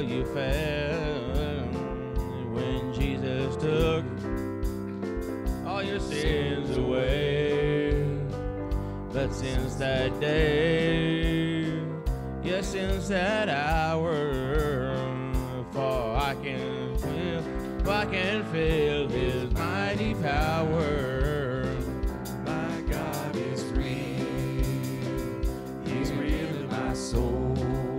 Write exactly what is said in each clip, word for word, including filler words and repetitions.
all you found when Jesus took all your sins away. But since that day, yes, since that hour, for I can feel, for I can feel His mighty power. My God is real. He's real in my soul.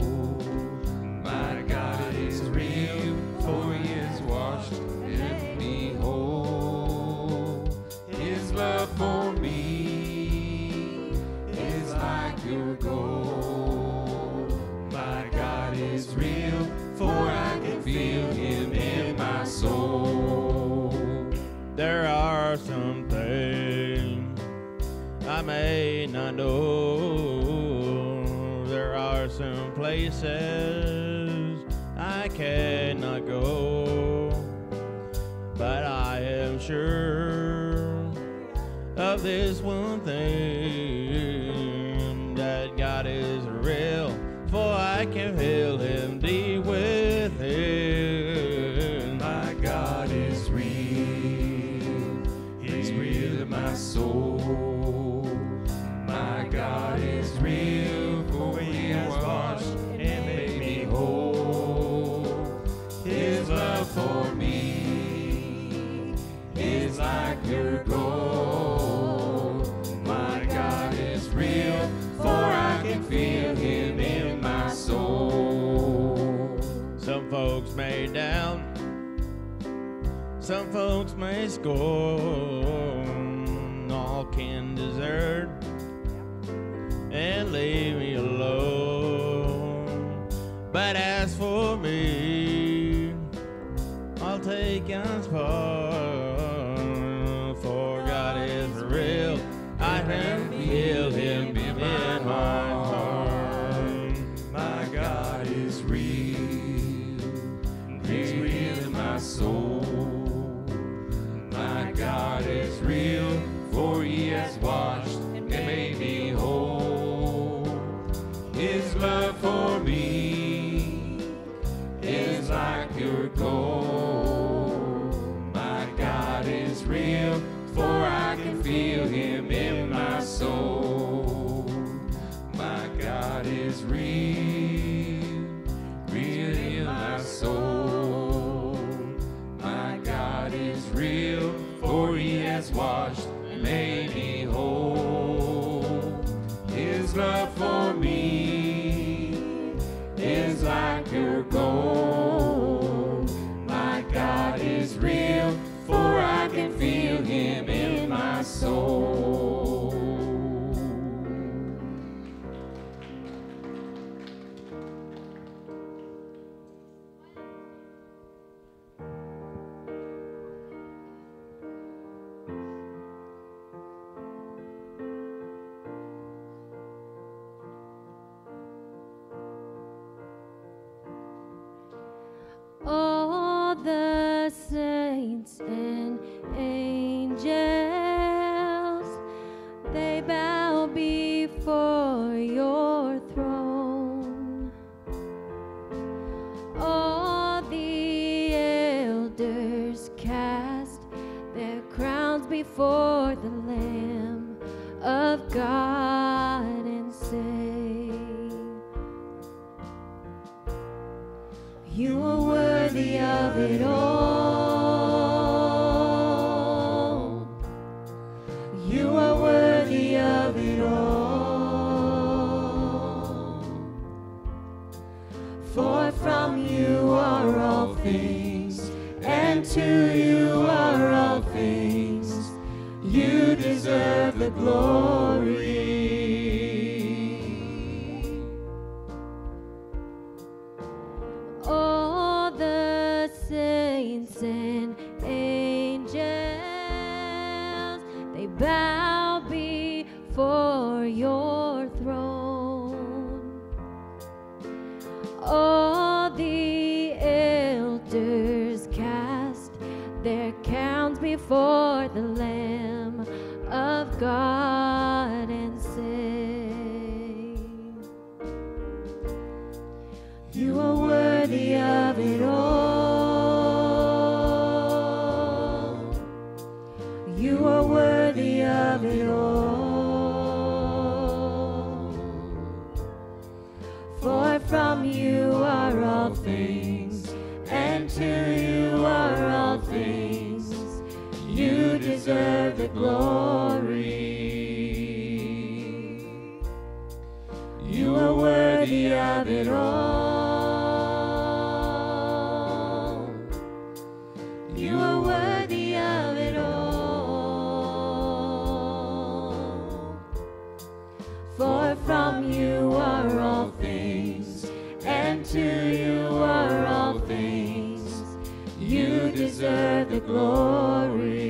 My God is real, for He has washed and made me whole. His love for me is like pure gold. My God is real, for I can feel Him in my soul. There are some things I may not know. There are some places I cannot go. But I am sure of this one thing, that God is real, for I can feel Him deep within. My God is real. He's real in my soul. My God is real, for He has washed and made me whole. His love for me is like pure gold. My God is real, for I can feel Him in my soul. Some folks may doubt, some folks may scorn, all can desert and leave me alone. But as for me, I'll take God's part, for God is real. I can feel Him in my heart. My God is real. He's real in my soul. My God is real, for He has washed and made me whole. His love for me is like pure gold. My God is real, for I can feel Him in my soul. My God is real, real in my soul. My God is real, for He has washed and made me whole. His love for me is like pure gold. My God is real, for I can feel Him in my soul. All the saints and angels, they bow before your throne. All the elders cast their crowns before the Lamb of God and say, You are worthy of it all. You are worthy of it all. For from you are all things, and to you are all things. You deserve the glory. All the saints and angels, they bow before your throne. All the elders cast their crowns before the Lamb of God and say, You are worthy of it all. For from you are all things, and to you are all things. You deserve the glory. You are worthy of it all. You are worthy of it all. For from you are all things, and to you are all things. You deserve the glory.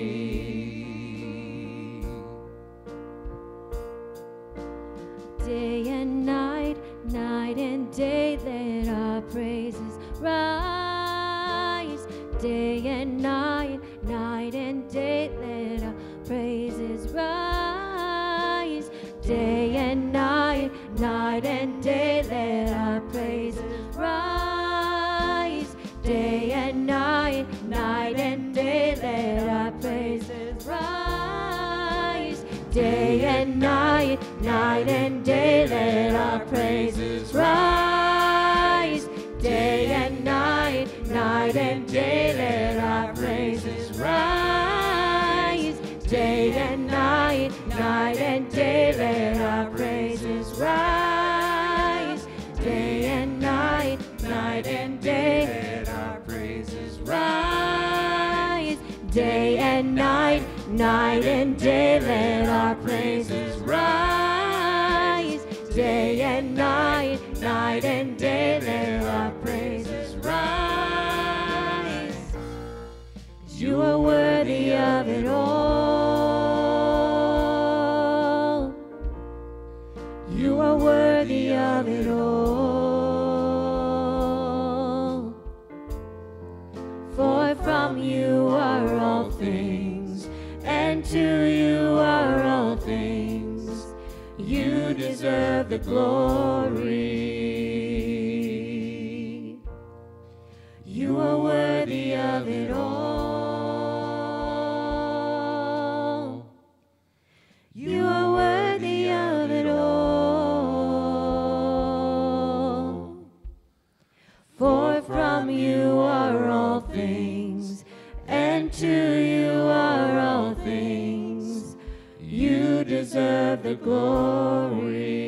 Day and night, night and day, let our praises rise. Day and night, night and day, let our praises rise. Day and night, night and day, let our praises rise. Day and night, night and day, let our praises rise. Day and night, night and day, let our praises rise. Day and night, night and day, let our praises rise. Day and night, night and day, let our praises rise. Day and night, night and day, let our praises rise. Day and night, night and day, let our praises rise. Day and night, night and day, let our praises rise. You are worthy of it all. You are worthy of it all. For from you are all things, and to you are all things. You deserve the glory. You are worthy of it all. You are worthy of it all. For from you are all things, and to you are all things. You deserve the glory.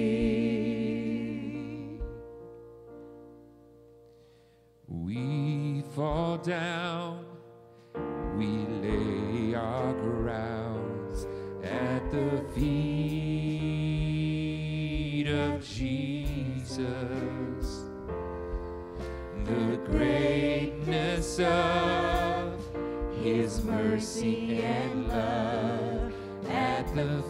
We fall down, we lay our crowns at the feet of Jesus. The greatness of His mercy and love at the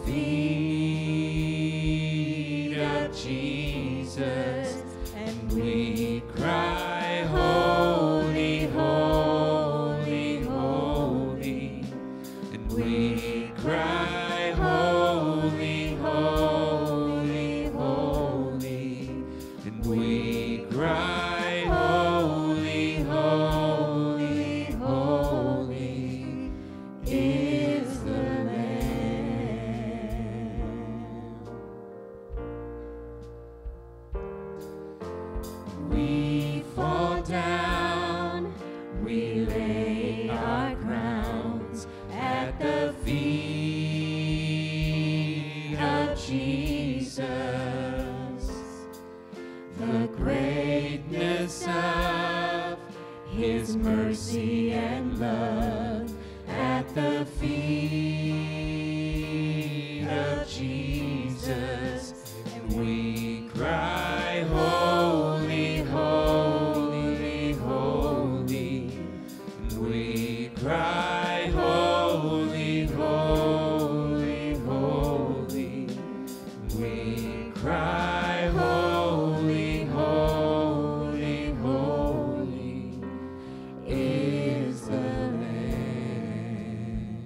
feet of Jesus, and we cry, holy, holy, holy, and we cry, holy, holy, holy, and we cry, holy, holy, holy is the we fall down, we lay our crowns at the feet of Jesus. The greatness of His mercy and love at the feet of Jesus. And we cry, holy, holy, holy. And we cry, holy, holy, holy. We cry, holy, holy, holy is the Lamb.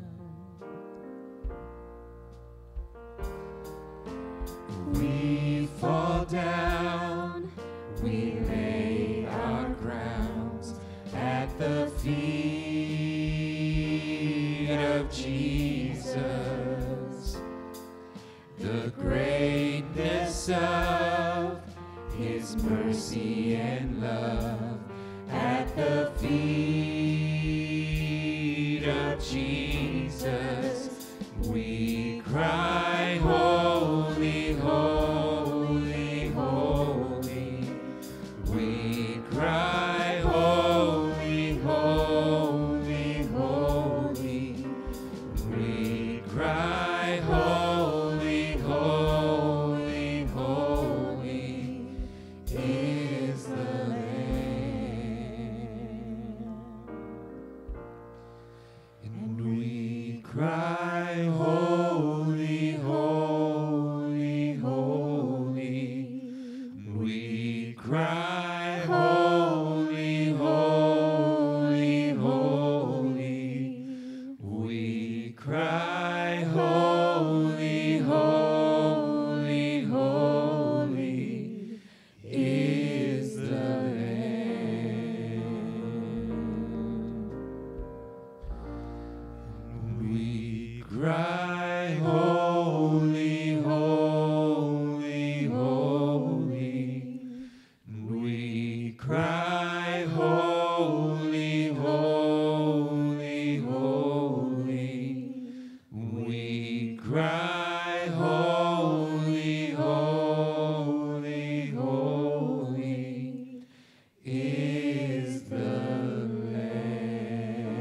We fall down, we lay our crowns at the feet of Jesus. evidence of His mercy and love at the feet of Jesus. We cry, holy, holy, holy. We cry, holy, holy, holy. We cry, holy, holy, holy is the Lamb. And we cry, holy, holy, holy. We cry, holy, holy, holy. We cry, holy, holy, holy is the Lamb. We cry, holy, holy, holy. We cry, holy, holy, holy. We cry, holy, holy, holy is the Lamb.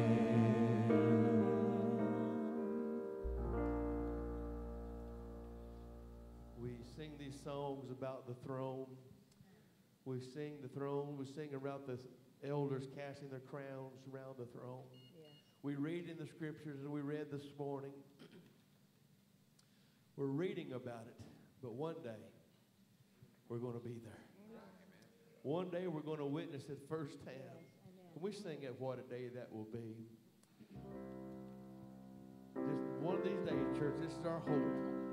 We sing these songs about the throne. We sing the throne. We sing about the elders casting their crowns around the throne. We read in the scriptures, and we read this morning. We're reading about it, but one day we're going to be there. One day we're going to witness it firsthand. And we sing at what a day that will be. Just one of these days, church, this is our hope.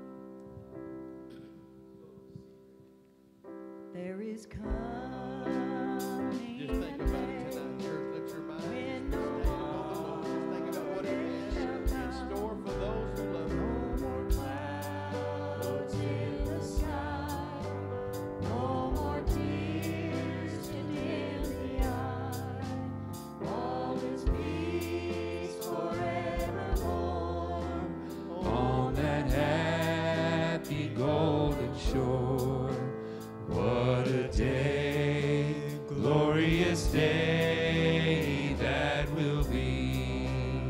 There is coming. Just think about it tonight, church. Let your mind When just no stay on the Lord. Just think about what it is in store for those who love Him. No more clouds in the sky. No more tears to dim the eye. All is peace forevermore. On that happy golden shore. What a day, glorious day that will be.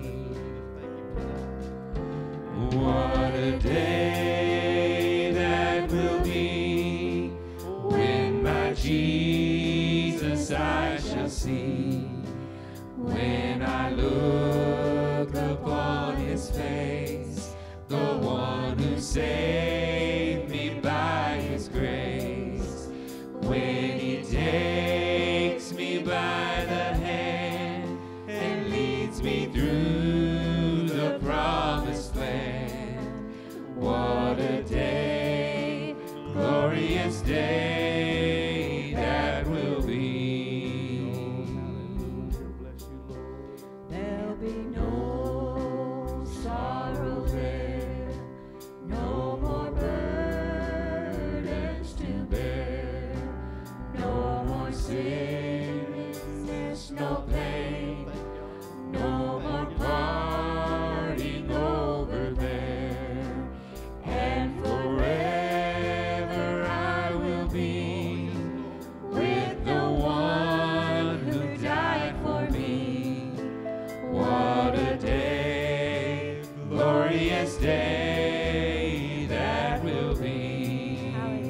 What a day that will be, when my Jesus I shall see. When I look upon His face, the one who saved me by His grace. When He takes me by the hand and leads me through the promised land. What a day, glorious day that will be. Bless you, Lord. There'll be no sorrow there. No more burdens to bear. No more sickness, no pain. No more parting over there. And forever I will be with the one who died for me. What a day, glorious day that will be.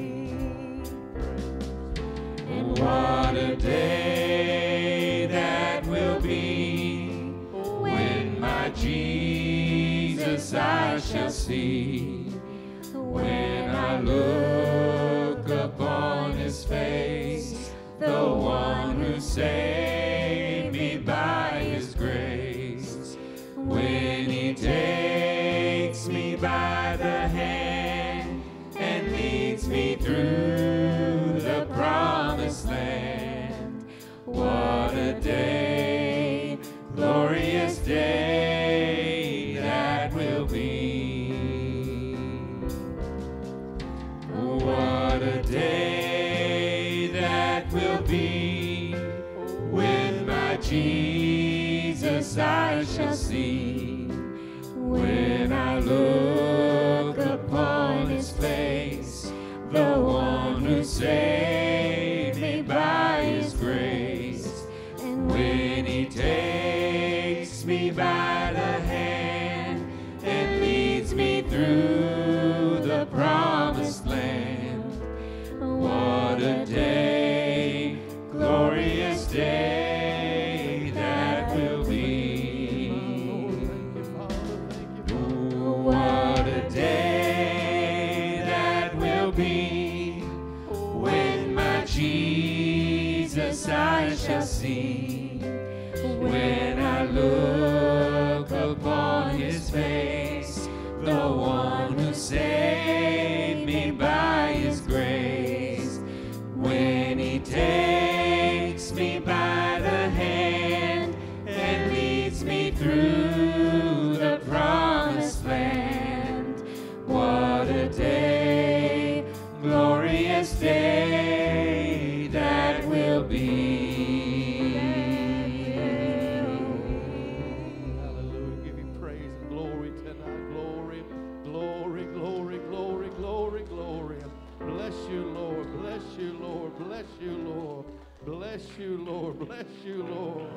And what a day that will be, when my Jesus I shall see. When I look upon His face, the one who saved me by His grace. When He takes me by the hand and leads me through the promised land. What a day, glorious day that will be. What a one who saved me by his grace. When he takes me by the hand and leads me through the promised land. What a day, glorious day that will be. Hallelujah. Give you praise and glory tonight. Glory, glory, glory, glory, glory, glory. Bless you, Lord. Bless you, Lord. Bless you, Lord. Bless you, Lord. Bless you, Lord.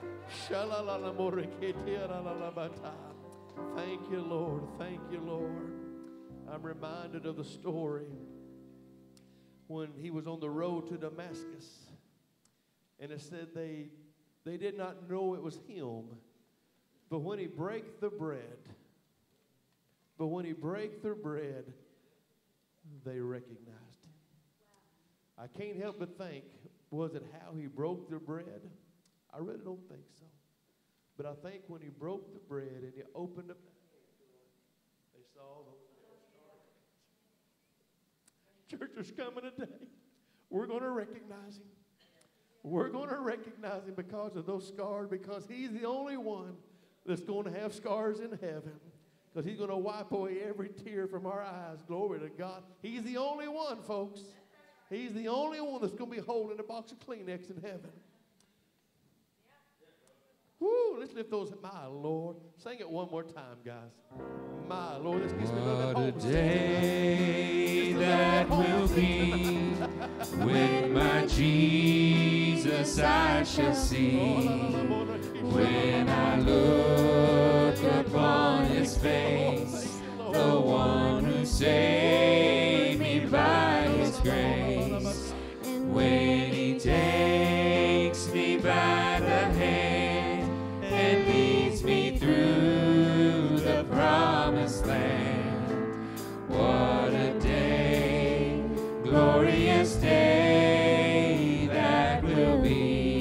Thank you, Lord. Thank you, Lord. I'm reminded of the story when he was on the road to Damascus. And it said they, they did not know it was him. But when he break the bread, but when he break the bread, they recognized him. I can't help but think, was it how he broke the bread? I really don't think so. But I think when he broke the bread and he opened up, they saw those. Church is coming today. We're going to recognize him. We're going to recognize him because of those scars, because he's the only one that's going to have scars in heaven, because he's going to wipe away every tear from our eyes. Glory to God. He's the only one, folks. He's the only one that's going to be holding a box of Kleenex in heaven. Woo, let's lift those. My Lord. Sing it one more time, guys. My Lord. This gets me to that What a home. day that will be when my Jesus I shall see. When I look upon his face, the one who saved me by his grace. When he takes me by the hand and leads me through the promised land. What a day, glorious day that will be.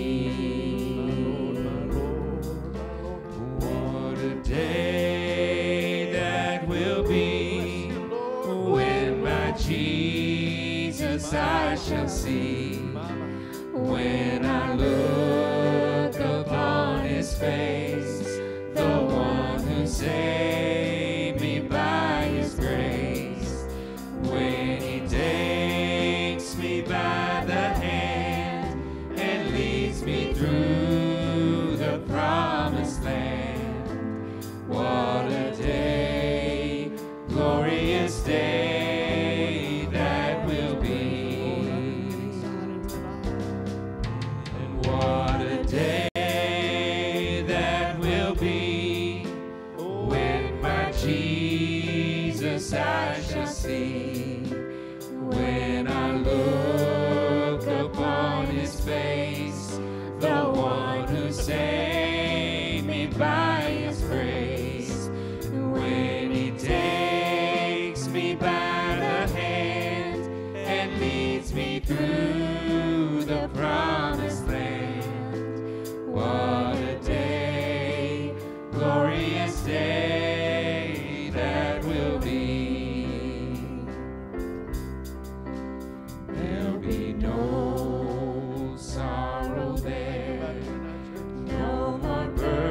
What a day that will be when my Jesus I shall see. When I look upon his face, the one who saved me by his grace. When he takes me by the hand and leads me through the promised land. What a day, glorious day that will be. And what a day that will be when my Jesus I shall see. When I look upon his face, the one who saved me by his grace. When he takes me by the hand and leads me through the promised land. What a day, glorious day that will be. There'll be no sorrow there, no more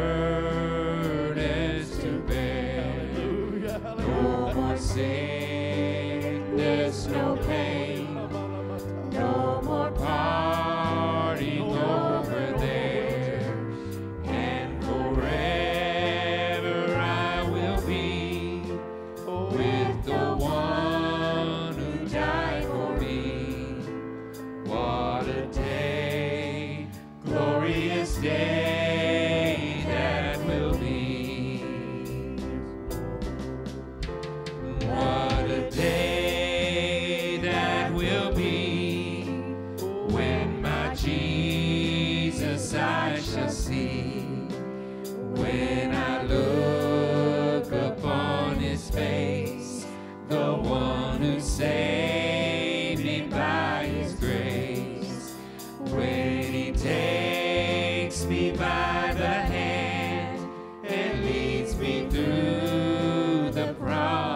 burdens to bear, no more sickness, no pain, no more parting over there, and forever I will be with the one who died for me. What a day, glorious day that will be. What a day that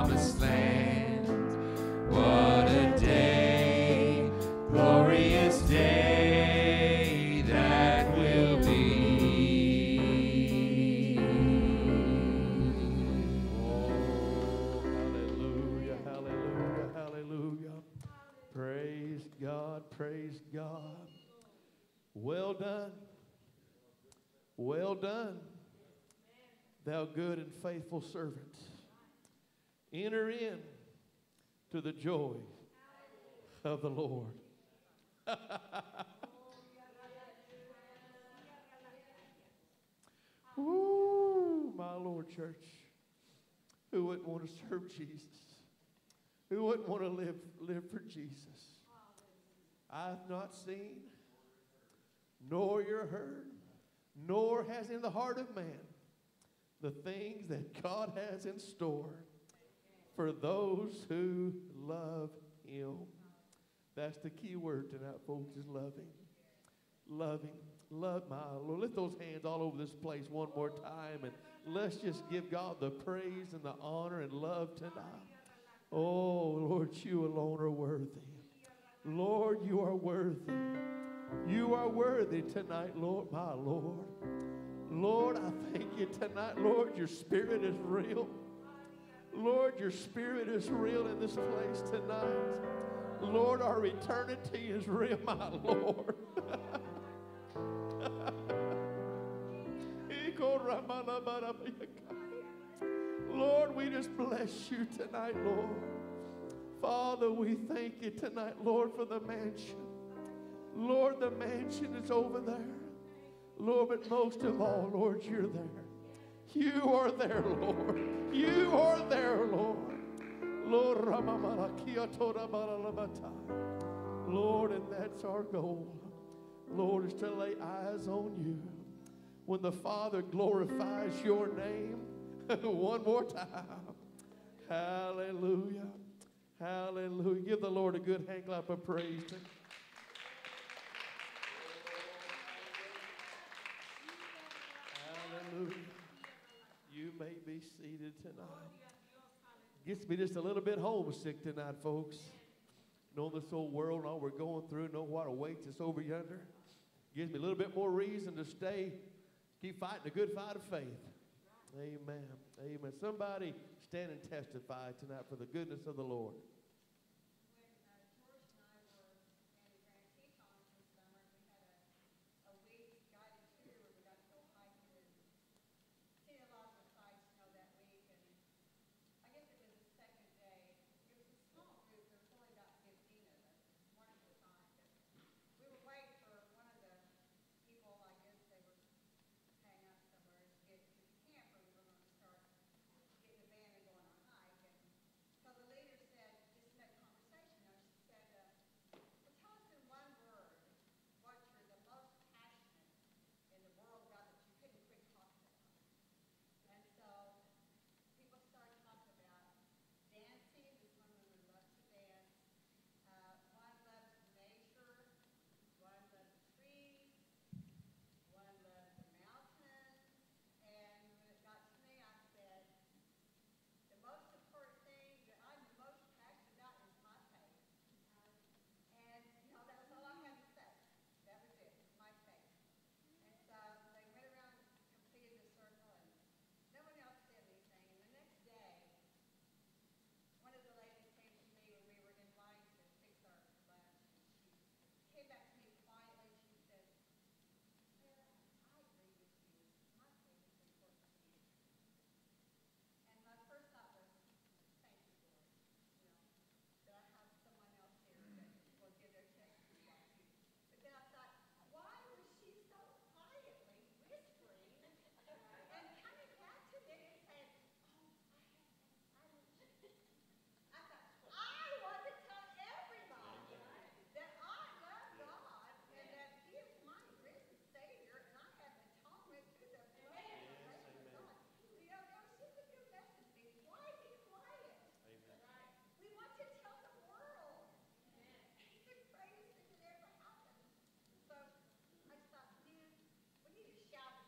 promised land. What a day, glorious day that will be. Oh, hallelujah, hallelujah, hallelujah. Praise God, praise God. Well done. Well done, thou good and faithful servant. Enter in to the joy of the Lord. Woo, my Lord, church. Who wouldn't want to serve Jesus? Who wouldn't want to live, live for Jesus? I've not seen, nor ear heard, nor has in the heart of man the things that God has in store for those who love him. That's the key word tonight, folks, is loving. Loving. Love my Lord. Lift those hands all over this place one more time, and let's just give God the praise and the honor and love tonight. Oh, Lord, you alone are worthy. Lord, you are worthy. You are worthy tonight, Lord, my Lord. Lord, I thank you tonight, Lord, your spirit is real. Lord, your spirit is real in this place tonight. Lord, our eternity is real, my Lord. Lord, we just bless you tonight, Lord. Father, we thank you tonight, Lord, for the mansion. Lord, the mansion is over there. Lord, but most of all, Lord, you're there. You are there, Lord. You are there, Lord. Lord, Lord, and that's our goal. Lord, is to lay eyes on you. When the Father glorifies your name one more time. Hallelujah. Hallelujah. Give the Lord a good hand clap of praise. Hallelujah. You may be seated tonight. Gets me just a little bit homesick tonight, folks. Know this whole world and all we're going through, know what awaits us over yonder. Gives me a little bit more reason to stay, keep fighting a good fight of faith. Amen. Amen. Somebody stand and testify tonight for the goodness of the Lord.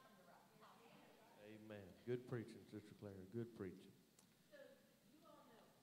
Good preaching, Sister Clara. Good preaching. So you all know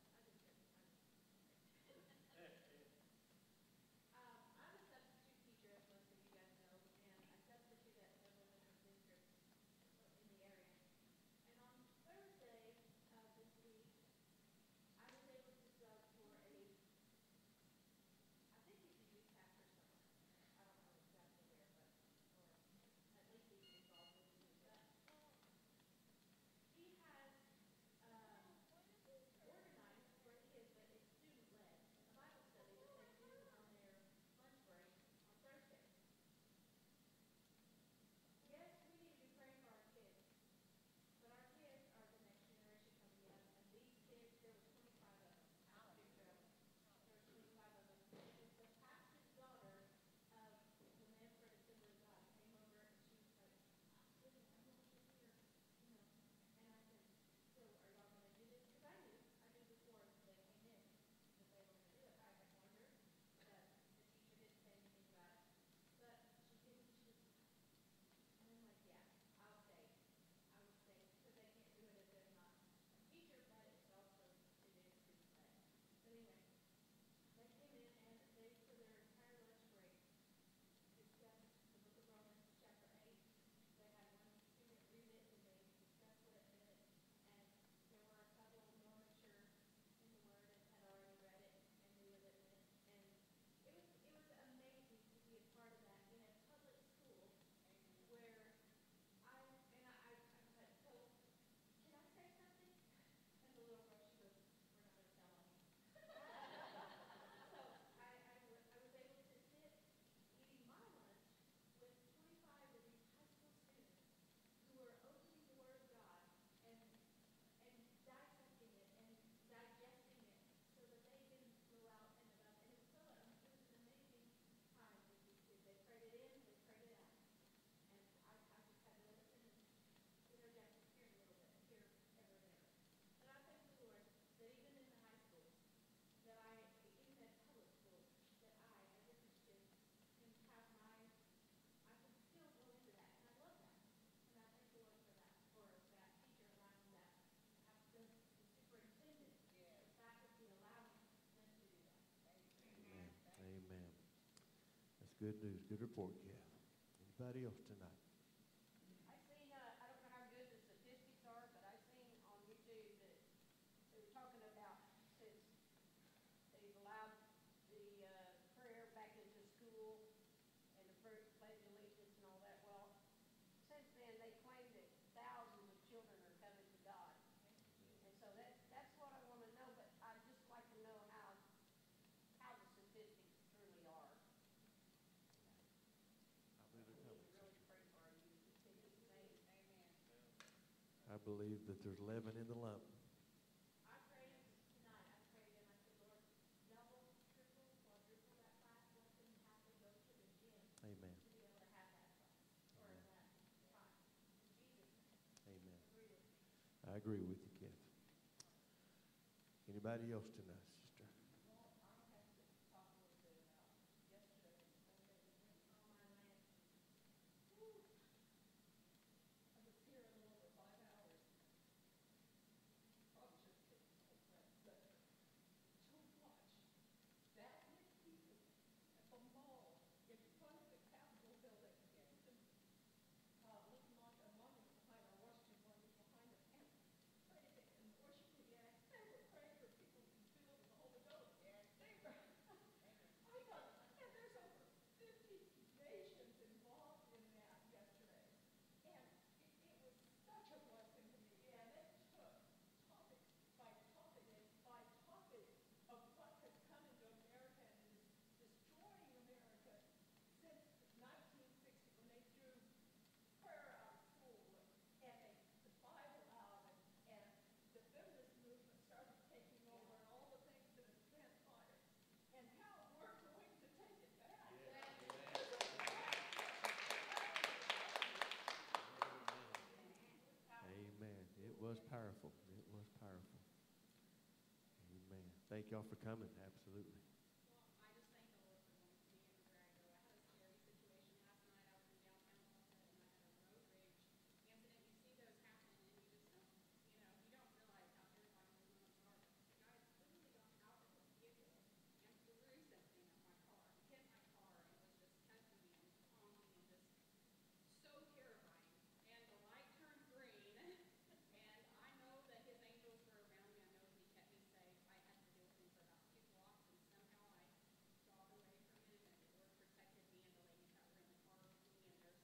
Good news, good report, Kath. Anybody else tonight? I seen, uh, I don't know how good the statistics are, but I seen on YouTube that they were talking about since they've allowed the, uh, prayer back into school and the prayer, pledge allegiance and all that. Well, since then, they claim that thousands of children are coming to God. And so that, that's what I want to know, but I'd just like to know how, how the statistics truly are. I believe they're coming. Really pray for our youth. In Jesus' name, amen. I believe that there's leaven in the lump. I prayed tonight. I prayed and I said, Lord, double, triple, quadruple that class. Let them have to go to the gym Amen. to be able to have that class or Amen. that time. In Jesus' name. Amen. Agree with me. I agree with you, Kath. Anybody else tonight, sister? Amen. It was powerful. It was powerful. Amen. Thank y'all for coming. Absolutely. I just thank the Lord for being where I go. I had a scary situation last night. I was in downtown Tulsa and I had a road rage incident. You see those happen and you just don't, you know, you don't realize how terrifying those moments are. The guy literally got out of the vehicle and threw something at my car, hit my car, and was just testing me and honking and just so terrifying. And the light turned green, and I know that his angels were around me. I know that he kept me safe. I had to deal with him for about two blocks, and somehow I got away from him, and the Lord protected me and the ladies that were in the car with me, and there's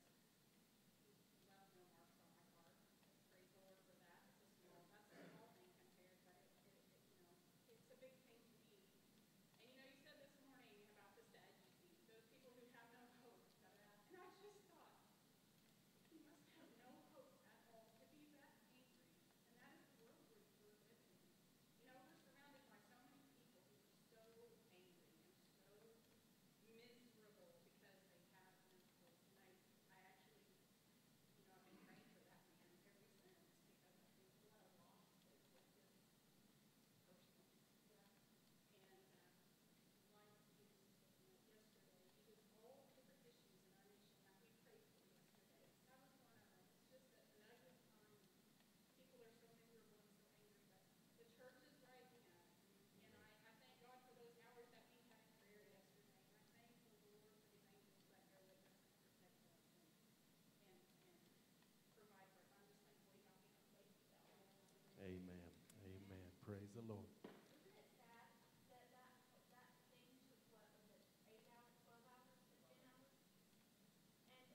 left no marks on my car. Praise the Lord for that. It's a small, that's a small thing compared, but it, it, it, you know, it's a big thing to me. And you know, you said this morning about the Sadducees, those people who have no hope. And I just thought, he must have no hope at all to be that angry. And that is the world we're, we're living in. You know, we're surrounded by so many people who are so angry and so miserable because they have no hope. And I, I actually, you know, I've been praying for that man ever since because I think what a loss it was just personally. And uh, like you said yesterday, because all different issues in our nation that we prayed for yesterday, that was one of them. It's just a- an ugly time. People are so miserable and so angry, but the church is rising up. And I, I thank God for those hours that we had in prayer yesterday. And I thank the Lord for his angels that go with us and protect us and, and, and provide for us. I'm just thankful he got me in a place with that all. Amen. Amen. Praise the Lord. Isn't it sad that that, that thing took, what was it, eight hours, twelve hours, ten hours? And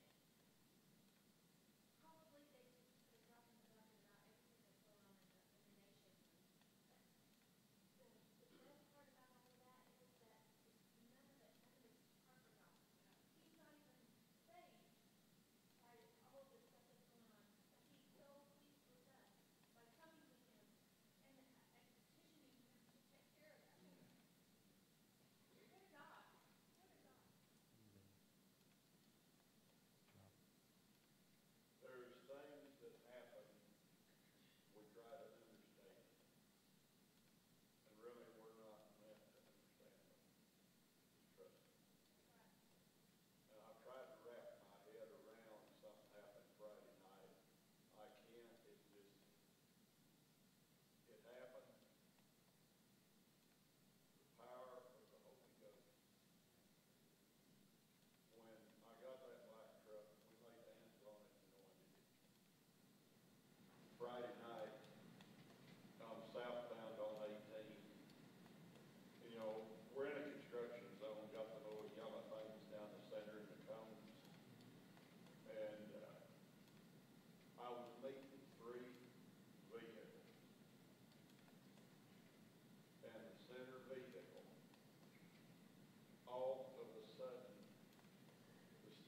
probably they just could have gotten the budget about everything that's going on in the, in the nation. But the, the best part about all of that is that it's none of it, none of it's are forgotten. He's not even saved by all of the stuff that's going on. But he's so pleased with us by coming to him and, and petitioning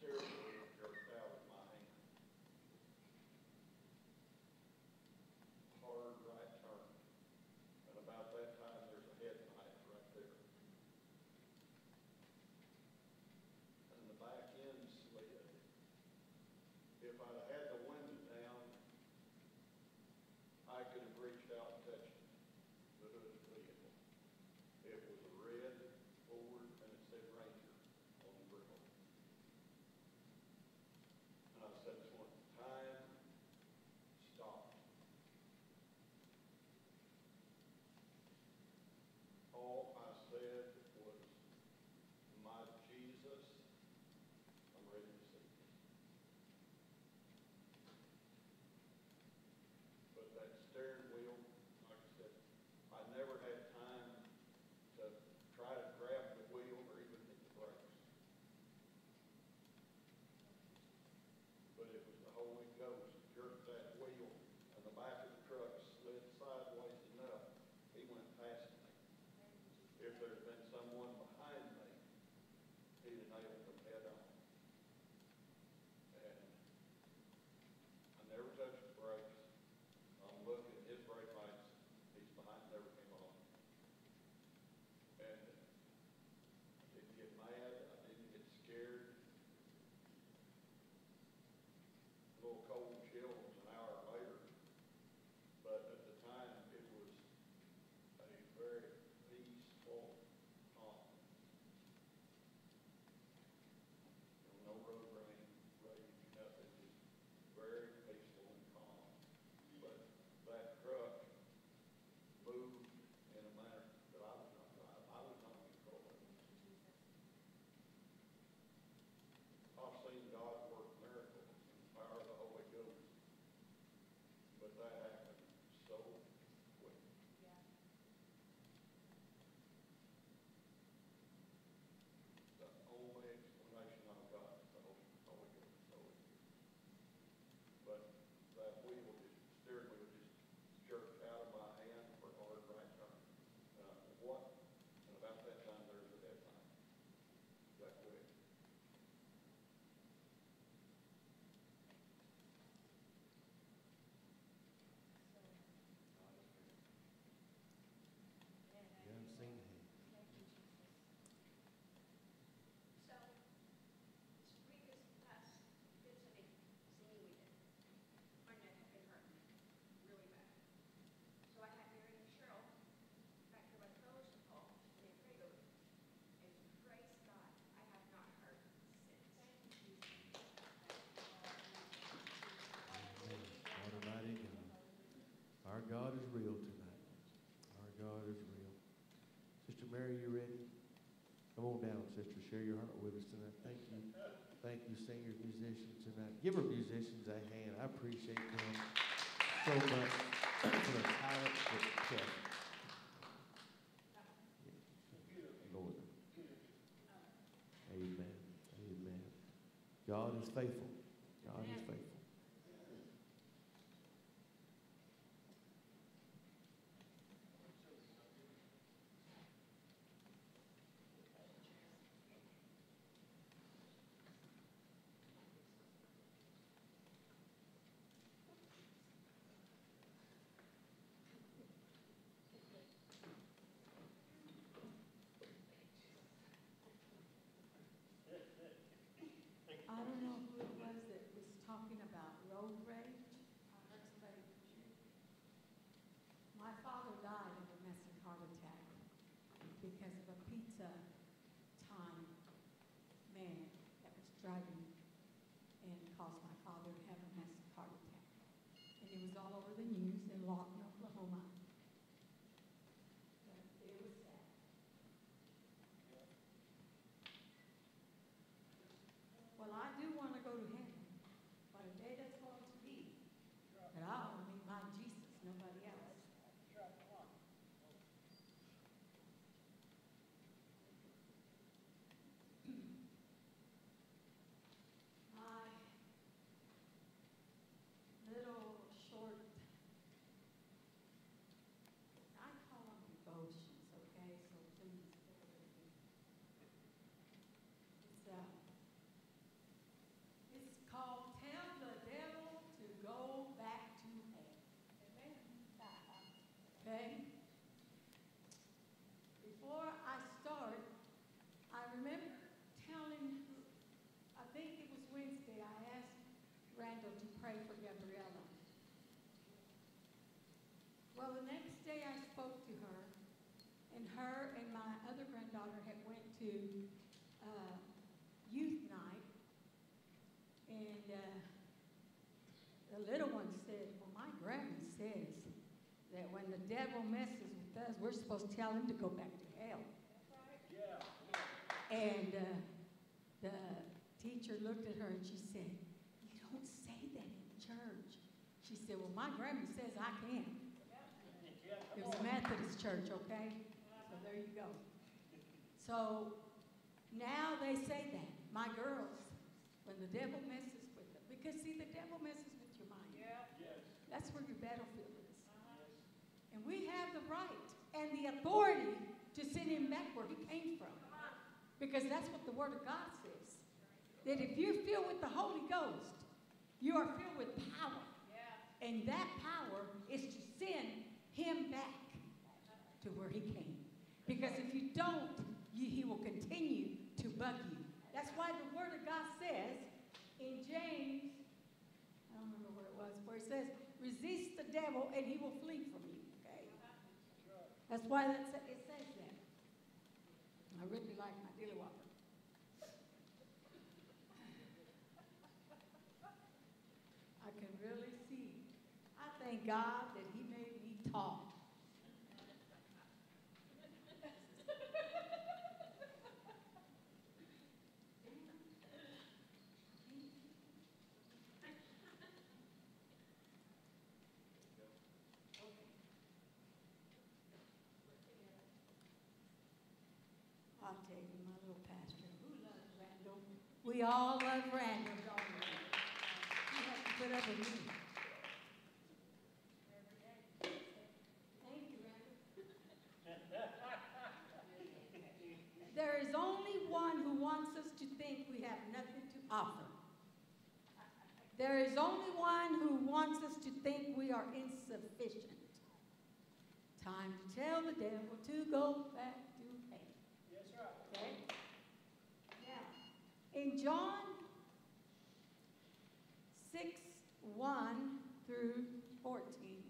steering wheel jerked out of my hand. Hard right turn. And about that time, there's a headlight right there. And the back end slid. If I'd have had the window down, I could have reached out and touched the hood of the vehicle. It was a red Ford, and it said Ranger on the grill. And I said to him, time, stop. All I said was, my Jesus, I'm ready to see this. But that steering wheel, like I said, I never had time to try to grab the wheel or even hit the brakes. But it was the Holy Ghost jerked that wheel, and the back of the truck slid sideways enough, he went past me. If there'd been someone behind me, he'd have nailed them head on. And I never touched the brakes. I'm looking, his brake lights, he's behind, never came on. And I didn't get mad, I didn't get scared. A little cold chills an hour later, but at the time, it was a very peaceful calm. You know, no road rage, rage, nothing, just very peaceful and calm. But that truck moved in a manner that I was not, I, I was not in control of it. I've seen God work miracles in the power of the Holy Ghost, but that happened so quick. The only explanation I've got is the Holy Holy Ghost told me. But that wheel just, steering wheel just jerked out of my hand for a hard right turn. And I said, what? And about that time, there's a headlight. That quick. The unseen hand. So, this previous past visiting, seeing we did, my neck had been hurting really bad. So I had Mary and Cheryl back here by the fellowship hall, and they prayed over me. And praise God, I have not hurt since. What a mighty God. Our God is real tonight. Our God is real. Sister Mary, you ready? Come on down, sister. Share your heart with us tonight. Thank you. Thank you, singers, musicians tonight. Give our musicians a hand. I appreciate them so much for the talent that kept. Lord. Amen. Amen. God is faithful. God is faithful. I don't know who it was that was talking about road rage. I heard somebody. My father died of a massive heart attack because of a pizza time man that was driving and caused my father to have a massive heart attack. And it was all over the news in Lawton, Oklahoma. But it was sad. Well, I do want to go to heaven, but a day that's going to be. But I only need my Jesus, nobody else. My little short Okay? Before I start, I remember telling, I think it was Wednesday, I asked Randall to pray for Gabriella. Well, the next day I spoke to her, and her and my other granddaughter had went to uh, youth night, and uh, the little one said, well, my Grammy says that when the devil messes with us, we're supposed to tell him to go back to hell. Yeah. And uh, the teacher looked at her and she said, you don't say that in church. She said, well, my Grammy says I can. It was a Methodist church, okay? So there you go. So now they say that. My girls, when the devil messes with them, because see, the devil messes with your mind. Yeah. Yes. That's where your battlefield is. Uh-huh. And we have the right and the authority to send him back where he came from. Because that's what the Word of God says. That if you're filled with the Holy Ghost, you are filled with power. Yeah. And that power is to send him back to where he came. Because if you don't, you, he will continue to bug you. That's why the Word of God says in James, I don't remember where it was, where it says, resist the devil and he will flee from you. Okay? That's why that's, it says that. I really like my Dilly Whopper. I can really see. I thank God that he made me talk. I'll tell you, my little pastor, who loves Randall? We all love Randall, don't we? You have to put up with me. Thank you, Randall. There is only one who wants us to think we have nothing to offer. There is only one who wants us to think we are insufficient. Time to tell the devil to go back to hell. Yes, right. Okay? Now, in John six, one through fourteen,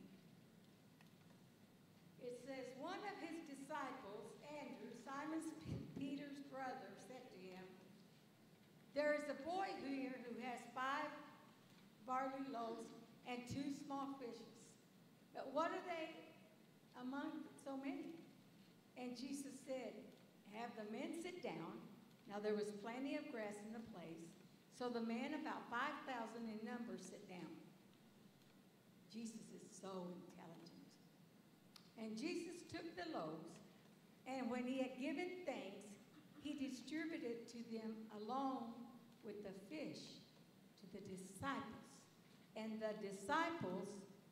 it says, one of his disciples, Andrew, Simon Peter's brother, said to him, there is a boy here who has five barley loaves and two small fishes. But what are they among so many? And Jesus said, have the men sit down. Now there was plenty of grass in the place. So the men, about five thousand in number, sit down. Jesus is so intelligent. And Jesus took the loaves, and when he had given thanks, he distributed to them along with the fish to the disciples, and the disciples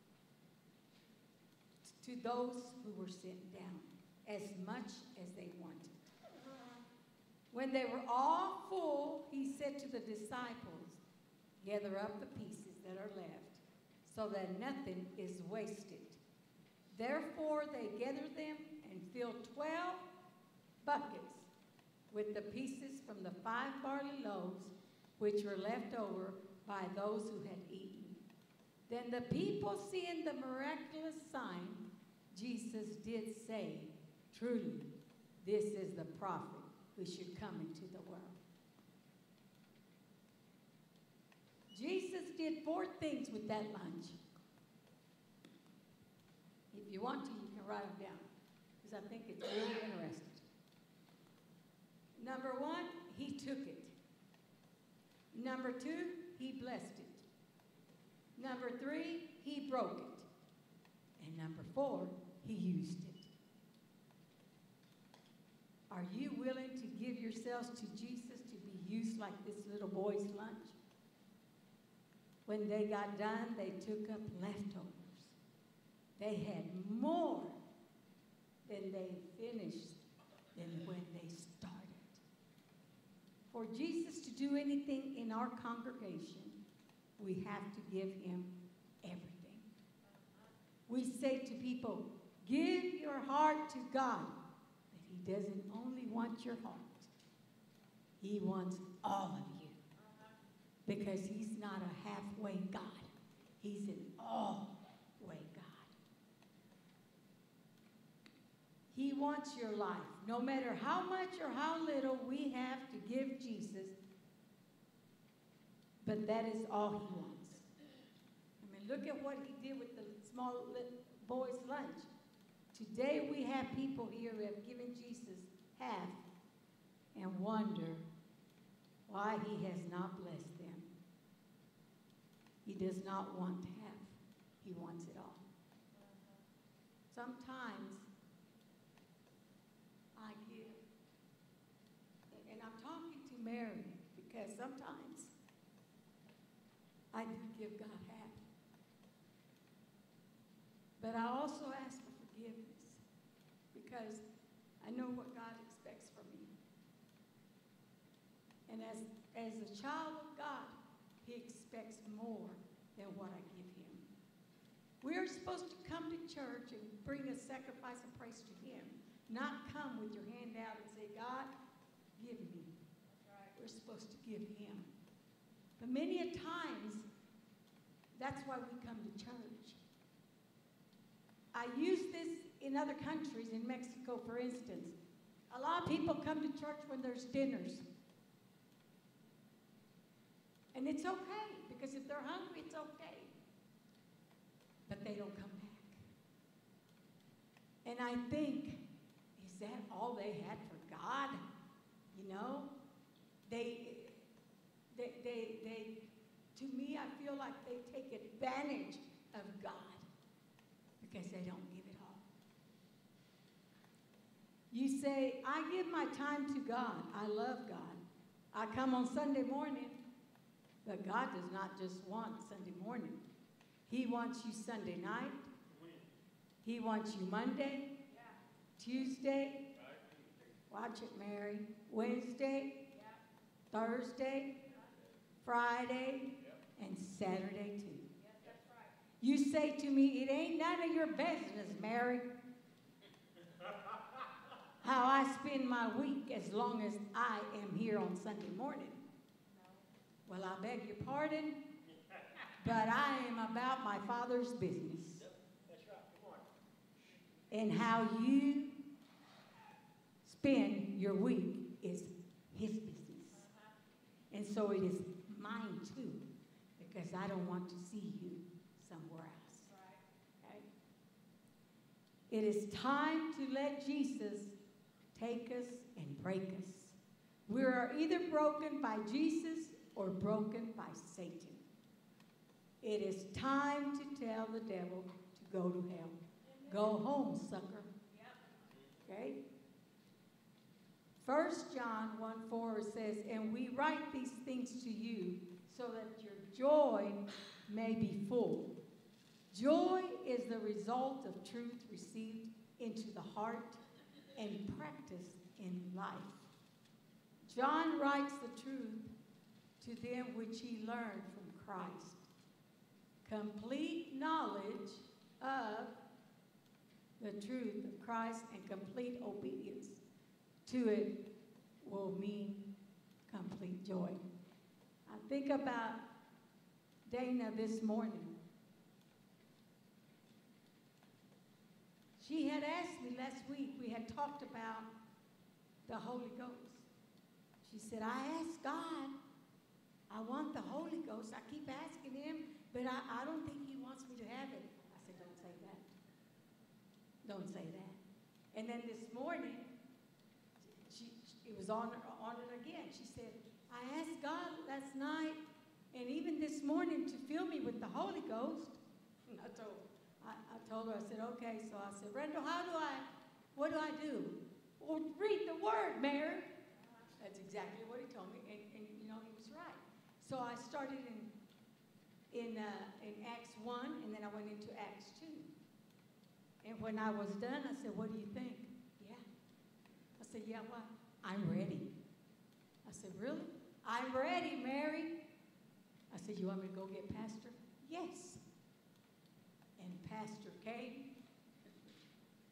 to those who were sitting down, as much as they wanted. When they were all full, he said to the disciples, gather up the pieces that are left, so that nothing is wasted. Therefore they gathered them and filled twelve buckets with the pieces from the five barley loaves which were left over by those who had eaten. Then the people, seeing the miraculous sign, Jesus did say, truly, this is the prophet who should come into the world. Jesus did four things with that lunch. If you want to, you can write them down, because I think it's really interesting. Number one, he took it. Number two, he blessed it. Number three, he broke it. And number four, he used it. Are you willing to give yourselves to Jesus to be used like this little boy's lunch? When they got done, they took up leftovers. They had more than they finished than when they started. For Jesus to do anything in our congregation, we have to give him everything. We say to people, Give your heart to God. But he doesn't only want your heart. He wants all of you. Because he's not a halfway God. He's an all-way God. He wants your life. No matter how much or how little we have to give Jesus, but that is all he wants. I mean, look at what he did with the small boy's lunch. Today we have people here who have given Jesus half and wonder why he has not blessed them. He does not want half. He wants it all. Sometimes I give, and I'm talking to Mary because sometimes I do give God half. But I also ask for forgiveness because I know what God expects from me. And as, as a child of God, he expects more than what I give him. We are supposed to come to church and bring a sacrifice of praise to him, not come with your hand out and say, God, give me. Right. We're supposed to give him. But many a times, that's why we come to church. I use this in other countries, in Mexico, for instance. A lot of people come to church when there's dinners. And it's okay, because if they're hungry, it's okay. But they don't come back. And I think, is that all they had for God? You know? They, they, they, they, to me, I feel like they take advantage of God because they don't give it all. You say, I give my time to God. I love God. I come on Sunday morning. But God does not just want Sunday morning. He wants you Sunday night. He wants you Monday, Tuesday. Watch it, Mary. Wednesday, Thursday, Friday, and Saturday too. You say to me, it ain't none of your business, Mary, how I spend my week as long as I am here on Sunday morning. Well, I beg your pardon, but I am about my Father's business. Yep, that's right. Come on. And how you spend your week is his business. Uh-huh. And so it is mine too, because I don't want to see you somewhere else. Right. Okay? It is time to let Jesus take us and break us. We are either broken by Jesus or broken by Satan. It is time to tell the devil to go to hell. Go home, sucker. Okay? First John one four says, and we write these things to you so that your joy may be full. Joy is the result of truth received into the heart and practiced in life. John writes the truth to them which he learned from Christ. Complete knowledge of the truth of Christ and complete obedience to it will mean complete joy. I think about Dana this morning. She had asked me last week, we had talked about the Holy Ghost. She said, I asked God, I want the Holy Ghost. I keep asking him, but I, I don't think he wants me to have it. I said, don't say that. Don't say that. And then this morning, she, she, it was on, on it again. She said, I asked God last night and even this morning to fill me with the Holy Ghost. And I told, I, I told her, I said, okay. So I said, Rendell, how do I, what do I do? Well, read the word, Mary. That's exactly what he told me. And, and you know, he was right. So I started in in uh, in Acts one, and then I went into Acts two. And when I was done, I said, what do you think? Yeah. I said, yeah, what? I'm ready. I said, really? I'm ready, Mary. I said, you want me to go get Pastor? Yes. And Pastor came,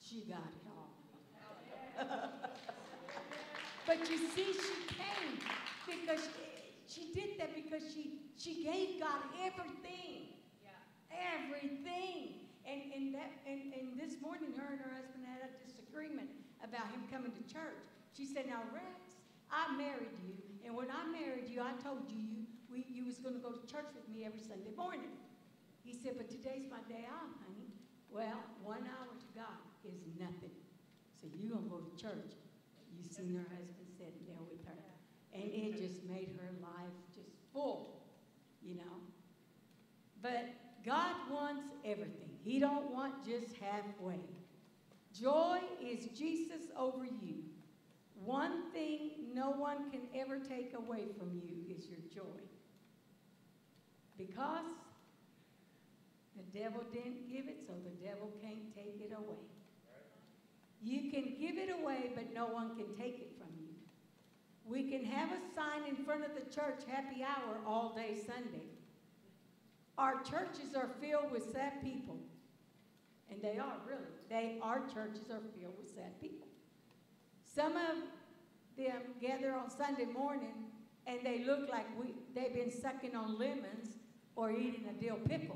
she got it all. But you see, she came because she, she did that because she, she gave God everything. Everything. And, and, that, and, and this morning, her and her husband had a disagreement about him coming to church. She said, now, Rex, I married you, and when I married you, I told you you, we, you was going to go to church with me every Sunday morning. He said, but today's my day off, honey. Well, one hour to God is nothing. So you're going to go to church. You seen her husband sitting there with her. And it just made her life just full, you know. But God wants everything. He don't want just halfway. Joy is Jesus over you. One thing no one can ever take away from you is your joy. Because the devil didn't give it, so the devil can't take it away. You can give it away, but no one can take it from you. We can have a sign in front of the church, happy hour, all day Sunday. Our churches are filled with sad people. And they are, really. They, our churches are filled with sad people. Some of them gather on Sunday morning, and they look like we, they've been sucking on lemons or eating a dill pickle.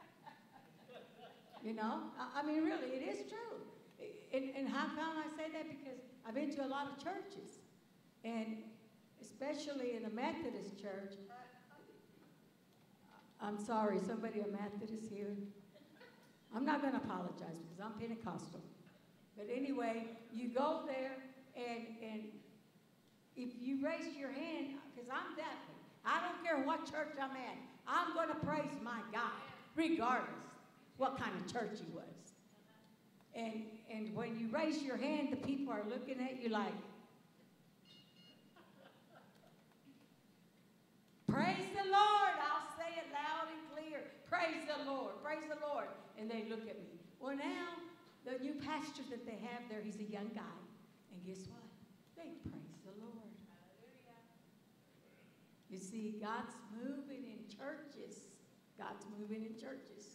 You know? I, I mean, really, it is true. And, and how come I say that? Because I've been to a lot of churches. And especially in the Methodist church, I'm sorry, somebody a Methodist here? I'm not going to apologize because I'm Pentecostal. But anyway, you go there, and, and if you raise your hand, because I'm definitely, I don't care what church I'm at, I'm going to praise my God, regardless what kind of church he was. And, and when you raise your hand, the people are looking at you like, praise the Lord. I'll say it loud and clear. Praise the Lord. Praise the Lord. And they look at me. Well, now, the new pastor that they have there, he's a young guy. And guess what? They praise the Lord. Hallelujah. You see, God's moving in churches. God's moving in churches.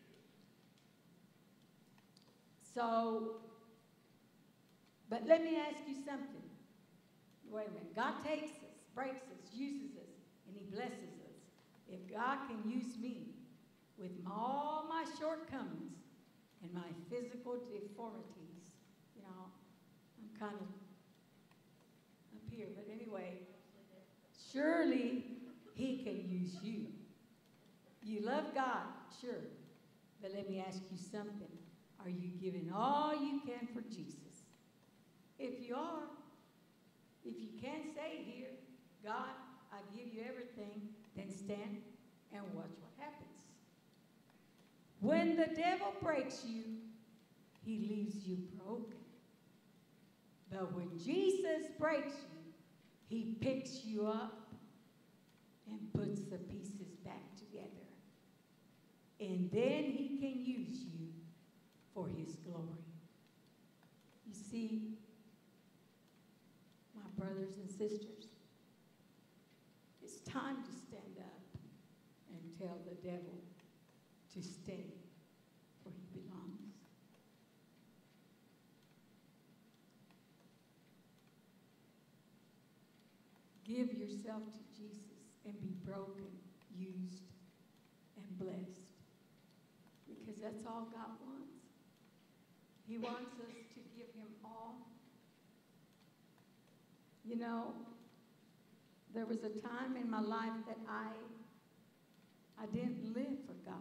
So, but let me ask you something. Wait a minute. God takes us, breaks us, uses us, and he blesses us. If God can use me with all my shortcomings and my physical deformities, you know, I'm kind of up here, but anyway, surely he can use you. You love God, sure, but let me ask you something. Are you giving all you can for Jesus? If you are, if you can't say here, God, I give you everything, then stand and watch what happens. When the devil breaks you, he leaves you broken. But when Jesus breaks you, he picks you up and puts the pieces back together. And then he can use you for his glory. You see, my brothers and sisters, it's time to stand up and tell the devil to stay where he belongs. Give yourself to Jesus and be broken, used, and blessed. Because that's all God wants. He wants us to give him all. You know, there was a time in my life that I, I didn't live for God.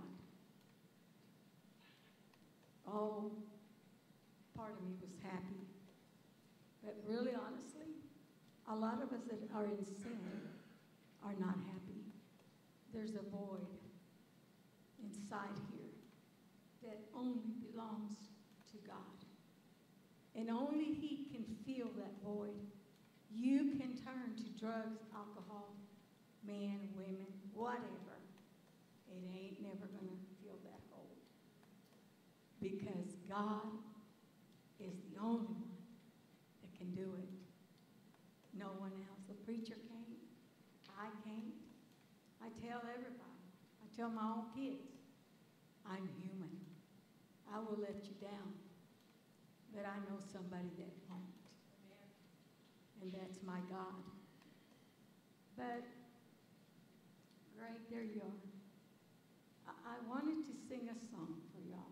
Oh, part of me was happy. But really, honestly, a lot of us that are in sin are not happy. There's a void inside here that only belongs to God. And only he can fill that void. You can turn to drugs, alcohol, men, women, whatever. It ain't never going to fill that hole. Because God is the only one that can do it. No one else. The preacher can't. I can't. I tell everybody. I tell my own kids, I'm human. I will let you down. but I know somebody that won't. And that's my God. But, Greg, there you are. I, I wanted to sing a song for y'all.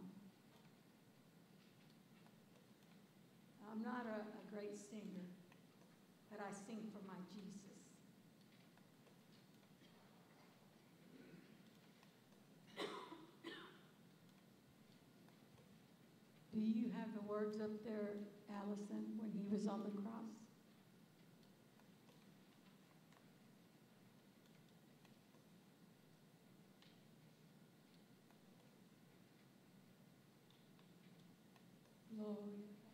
I'm not a, a great singer, but I sing for my Jesus. Do you have the words up there, Allison, when he was on the cross? Lord.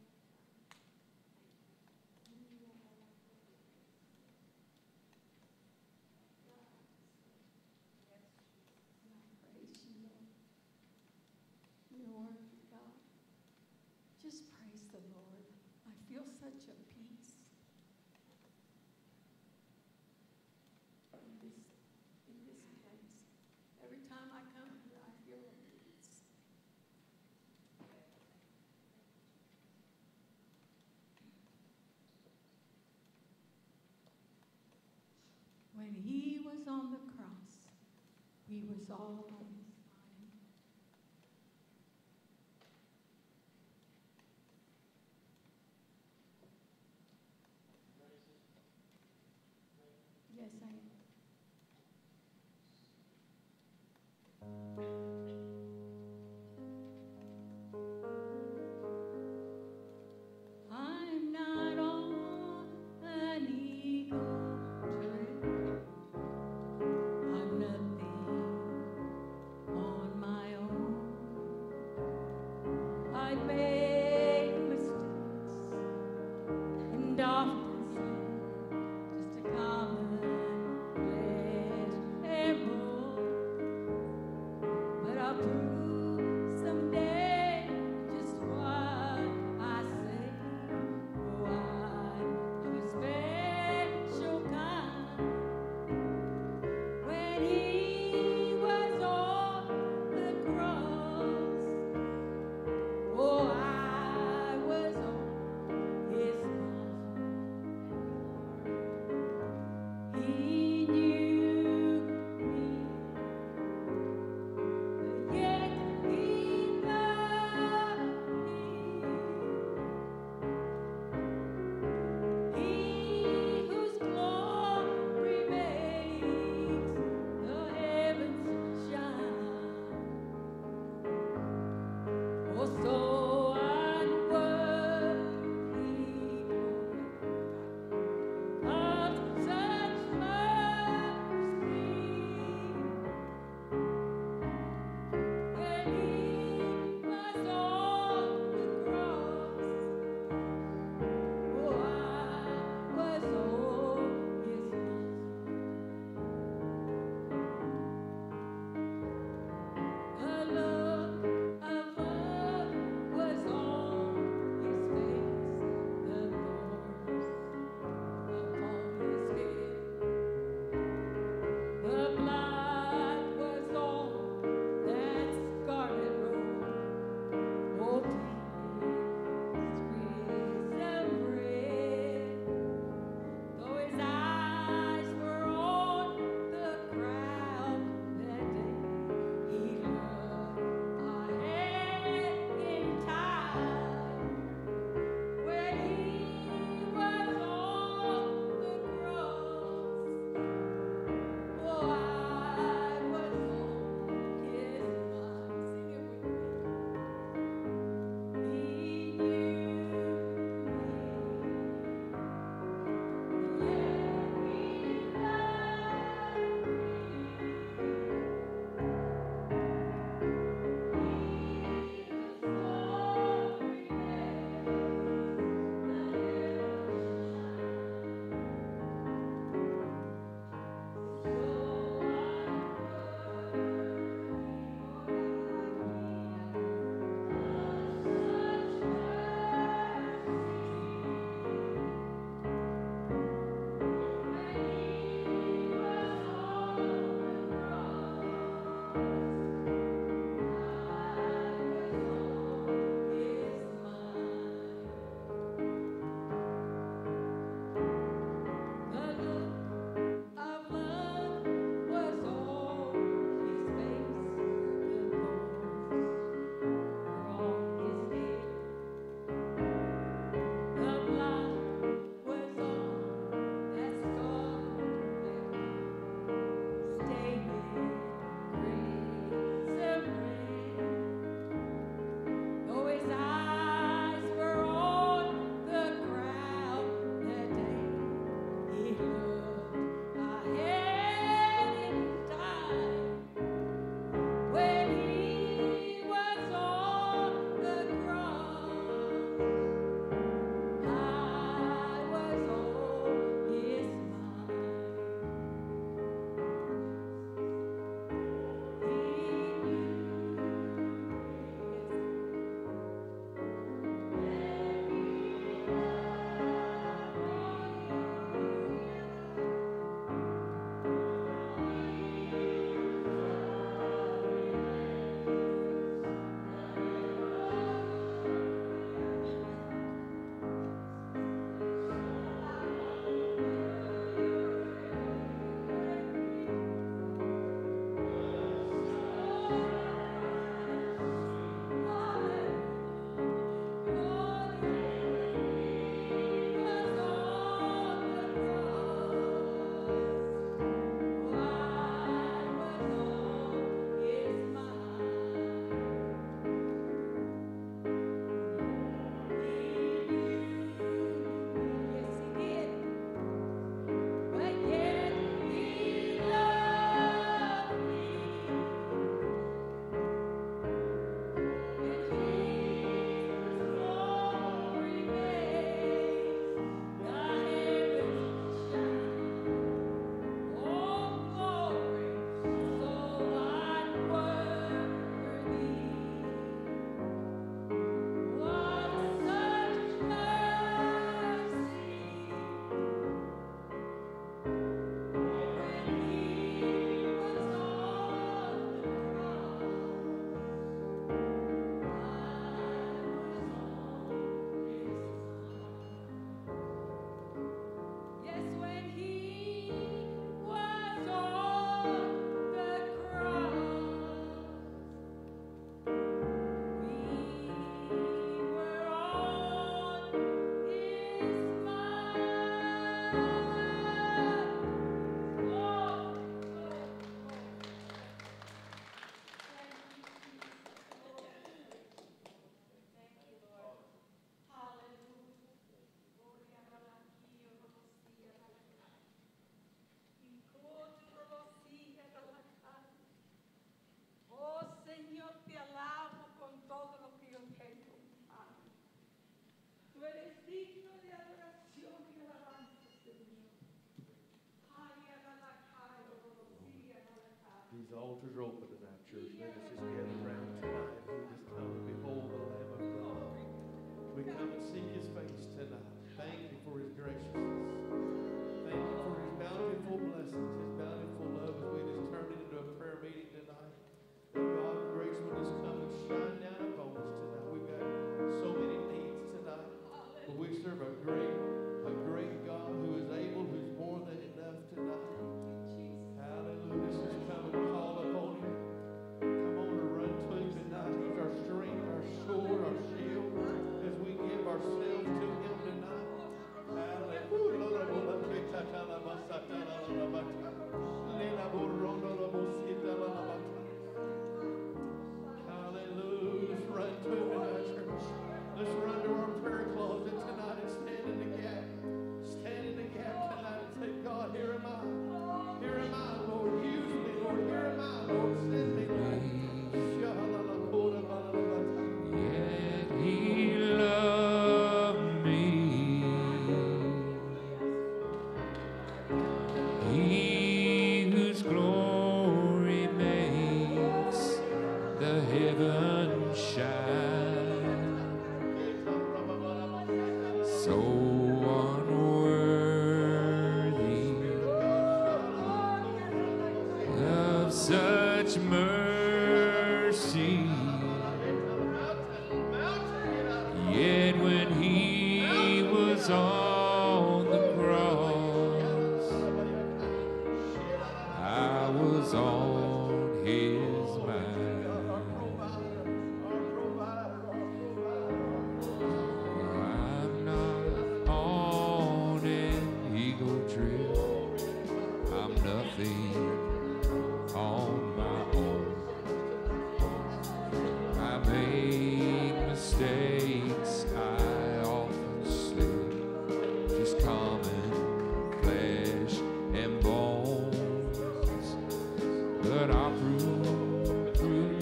Praise you, Lord. Your word, God. Just praise the Lord. I feel such a peace in this, in this place. Every time I come here, I feel a peace. When he was on the cross, he was all on his mind. Yes, I am. I'm not on an eagle trail. I'm nothing on my own. I make mistakes and often sin, just a common flesh and bone. But I'll prove someday just what I say. Oh, I'm a special kind. When he was on the cross, oh, I was on his mind. These altars are open tonight, church. Let us just gather around tonight. We just come and behold the Lamb of God. We come and seek His face tonight. Thank you for His graciousness. Thank you for His bountiful blessings, His bountiful love as we just turn it into a prayer meeting tonight. That God's grace will just come and shine down upon us tonight. We've got so many needs tonight. But we serve a great, a great God who is able, who's more than enough tonight. Hallelujah. Let's just come and call upon Him. Come on and run to Him tonight. He's our strength, our sword, our shield. As we give ourselves to Him tonight. Hallelujah. Let's run to Him tonight, church. Let's run to our prayer closet tonight and stand in the gap. Stand in the gap tonight and say, God, here am I. Here am I, Lord. Use me, Lord. Here am I, Lord. Send me, Lord. Yet He loved me. He whose glory makes the heavens shine. So unworthy of such mercy. Yet when He was on the cross, I was on His mind. I'm not on an eagle trip. I'm nothing on my own. I make mistakes, I often slip, just common flesh and bones. But I'll prove, prove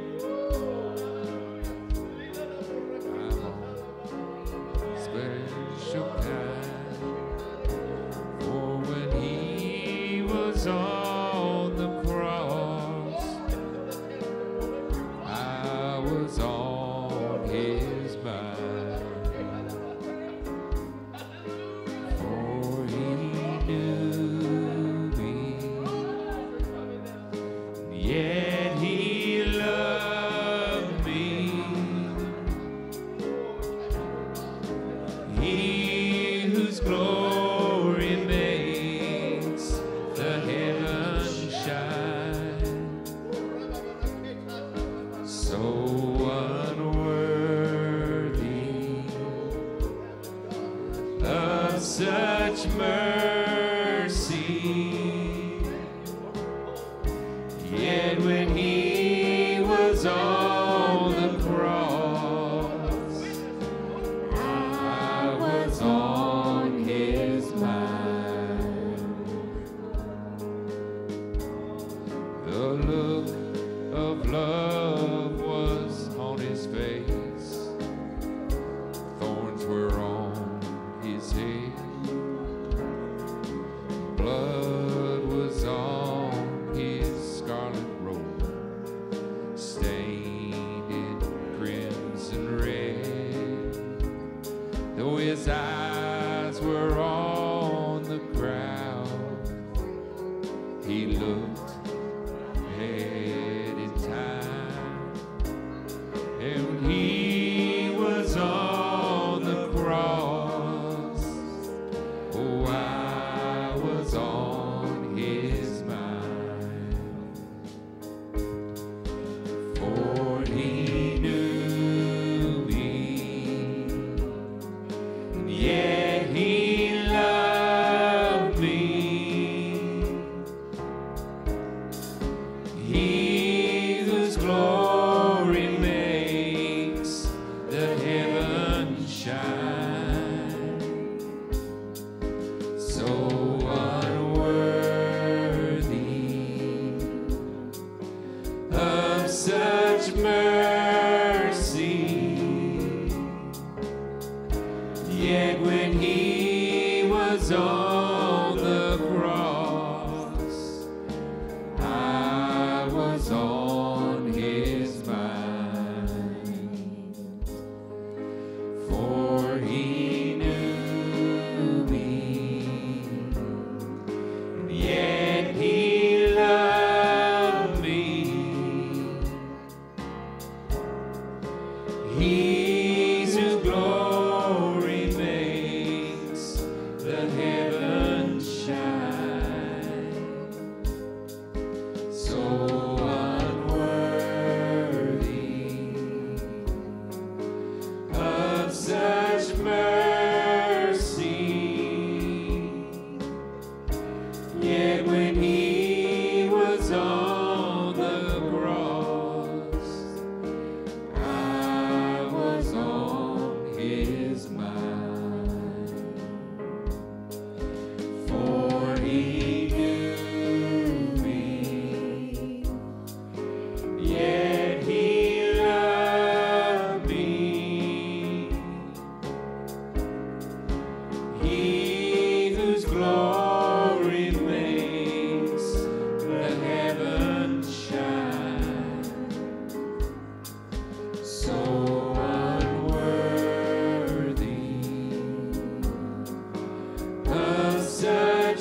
I'm on special kind. For when He was on the cross, I was on His mind. For He knew me, yet He loved me. He whose glory makes the heavens shine. So unworthy of such mercy. Yet when He was on the cross, I was on His mind. The look of love was on His face. Thorns were on His head. Blood was on His scarlet robe, stained in crimson red. Though His eyes were on the crowd, He looked ahead in time. And when He was on the cross, oh, I was on His mind. For He knew me, yet He loved me. He whose glory makes the heavens shine. So unworthy of such mercy. Yet when He was on the cross, I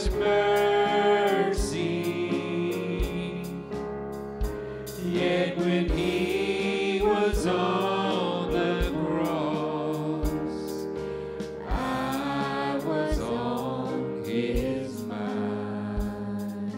such mercy. Yet when he was on the cross, I was on his mind.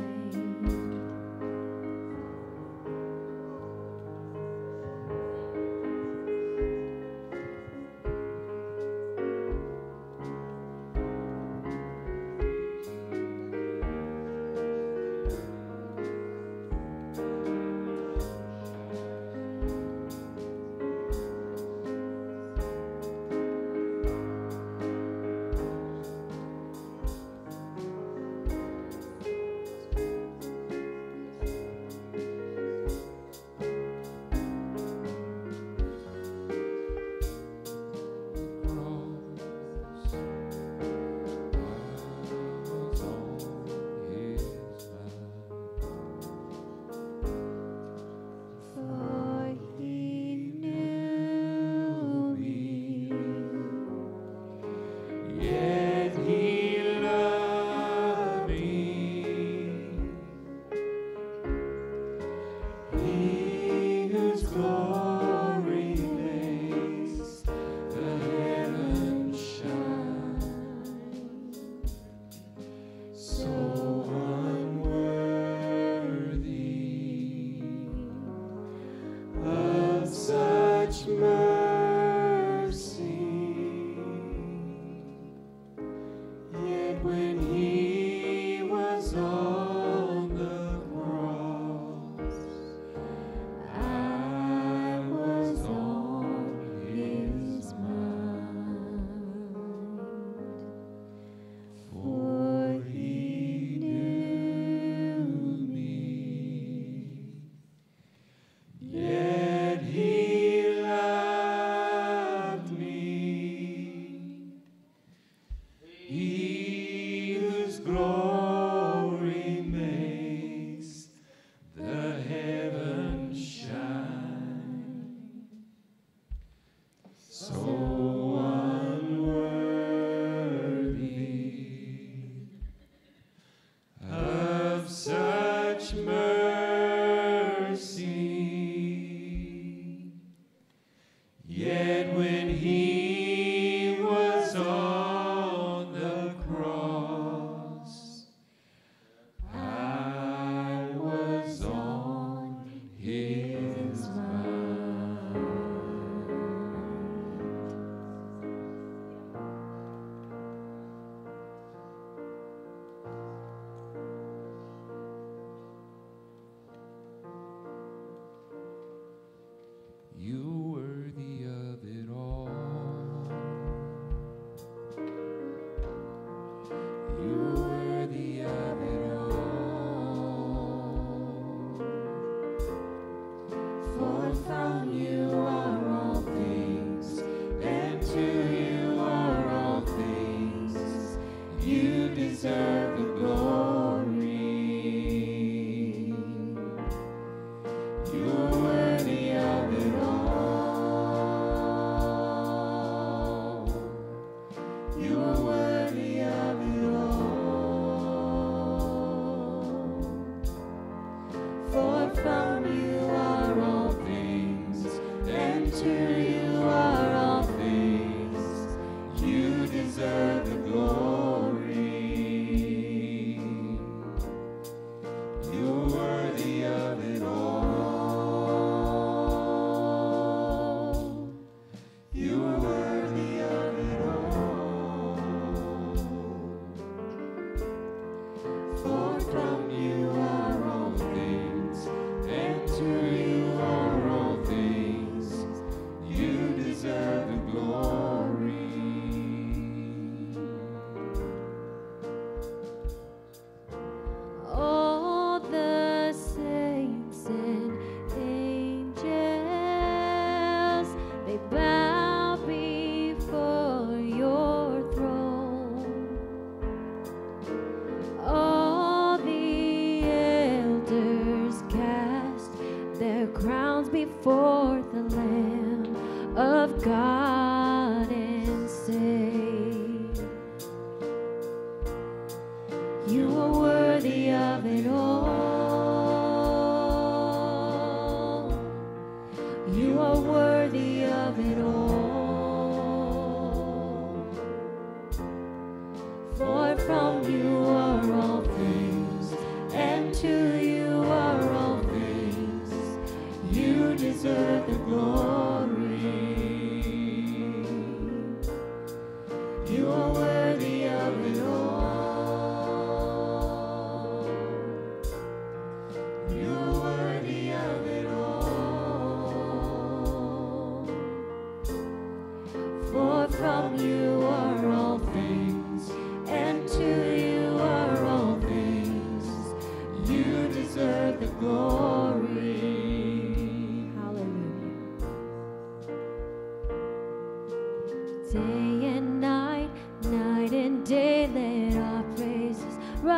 For he knew me, Yet he loved me. He whose glory makes the heavens shine, so unworthy of such mercy. Yet when he was on the cross, I was on his mind. For he knew me, yet he loved me. He whose glory makes the heavens shine, so unworthy of such mercy. Yet when he was on the cross, I was on his mind. You worthy of it all. You worthy of it all. For from you are all things, and to you are all things. You deserve the glory. You're worthy of it all. You are worthy of it all. For from you are all things, and to you are all things. You deserve the glory. You're worthy of it all. You are worthy of it all. For from you are all things, and to you are all things. You deserve the glory. of it all. You are worthy of it all. For from you are all things, and to you are all things. You deserve the glory. You are worthy of it all. You are worthy of it all. For from you are all things, and to you are all things. You deserve the glory. Hallelujah. Day and night, night and day, let our praises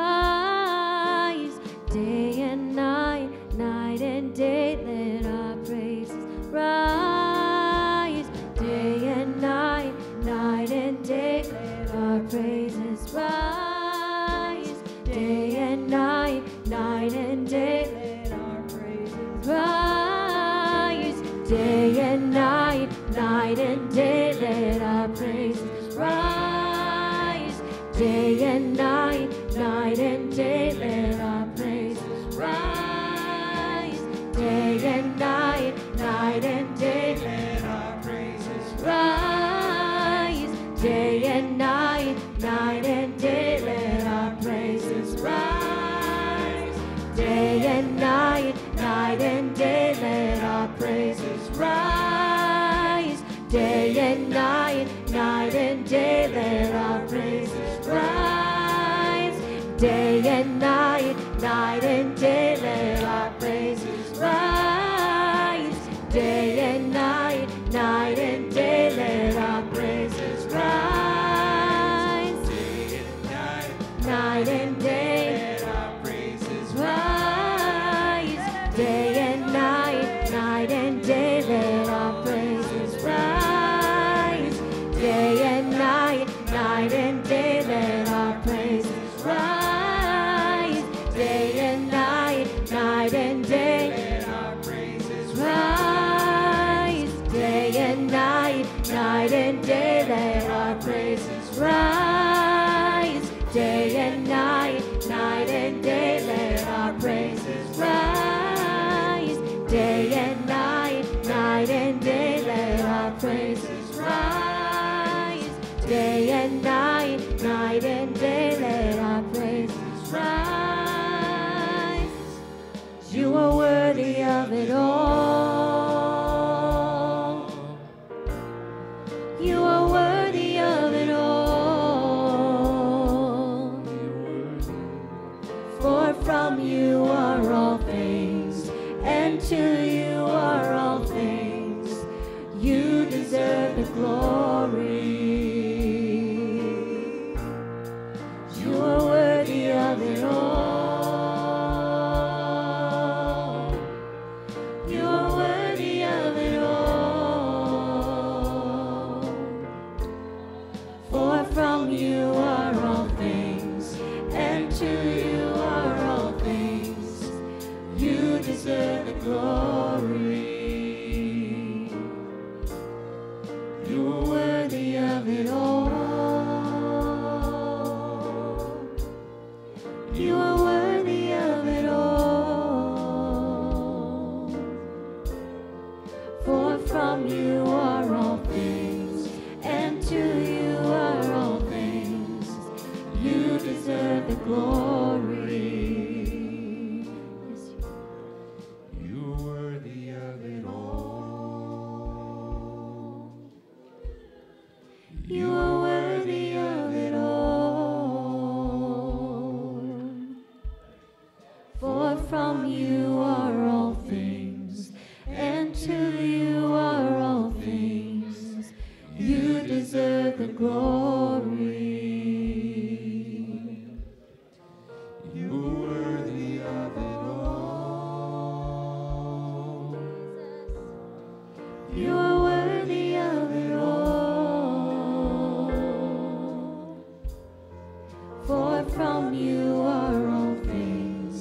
rise. Day and night, night and day, let our praises rise. Day and night, night and day, let our praises rise. Day and night, night and day, let our praises rise. Day and night, night and day, let our praises rise. Day and night, night and day, let our praises rise. Day and night, night and day, let our praises rise. Day and night, night and day, let our praises rise. Day and night, night and day, let our praises rise. Day and night, night and day, let our praises rise. Day and night, night and day, let our praises rise. Day and night, night and day, let our praises rise. Day and night, Night and day, let our praises rise. Day and night, night and day, let our praises rise. Day and night, night and day, let our praises rise. Day and night, night and day, let our praises rise. Day and night, night and day, let our praises rise. Day and night, night and day, let our praises rise. Day and night, night and day, let our praises rise. Day and night, night and day, let our praises rise. You are worthy of it all. You are worthy of it all. For from you are all things, and to you are all things. You deserve the glory. You are worthy of it all. You are worthy of it all. For from you are all things, and to you are all things. You deserve the glory. You are worthy of it all. You are worthy of it all. For from you are all things, and to you are all things. You deserve the glory. Yes, you You are worthy of it all. You are worthy of it all. For from you are all things, and to you are all things. You deserve the glory. You are worthy of it all. You are worthy of it all. For from you are all things,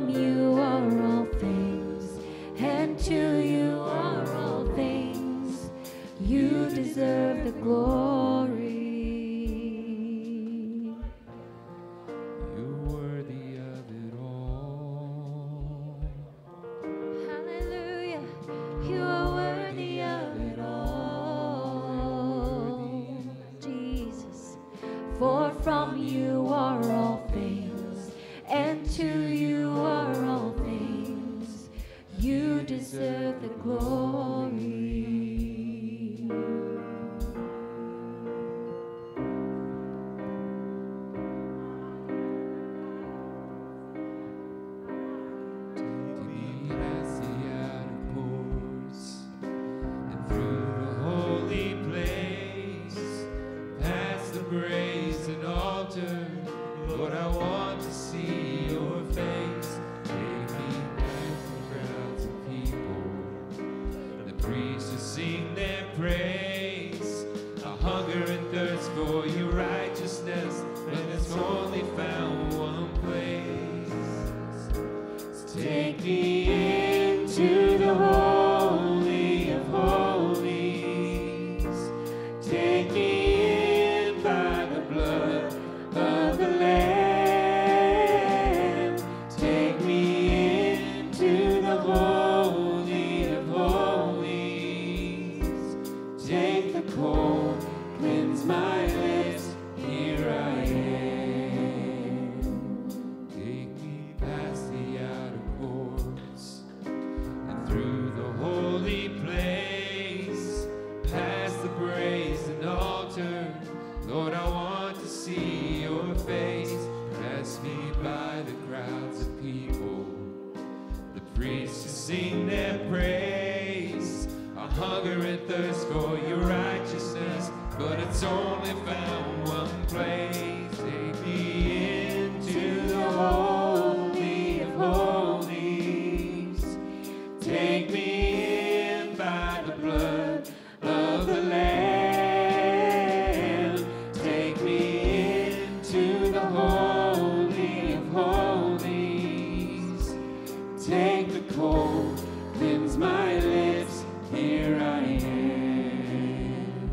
from you are all things, and to you are all things. You deserve the glory. You're worthy of it all. Hallelujah. You are worthy of it all. Jesus. For from you are all things, and to you are all things. You deserve the glory. Lord, I want to see your face. Take me past the crowds of people, the priests who sing their praise. I hunger and thirst for your righteousness, and it's only found one place. So take me into the holy of holies. Take me in by the blood of the Lamb. Take me into the holy of holies. Take the coal, cleanse my lips, here I am. Take me past the outer courts and through the holy place, past the brazen altar. Lord, I want to see your face. Pass me by the crowds of people, the priests who sing their praise. I hunger and thirst for your righteousness, but it's only found one place. Take me into the holy of holies. Take me in by the blood of the Lamb. Take me into the holy of holies. Take the coal, cleanse my lips, here I am.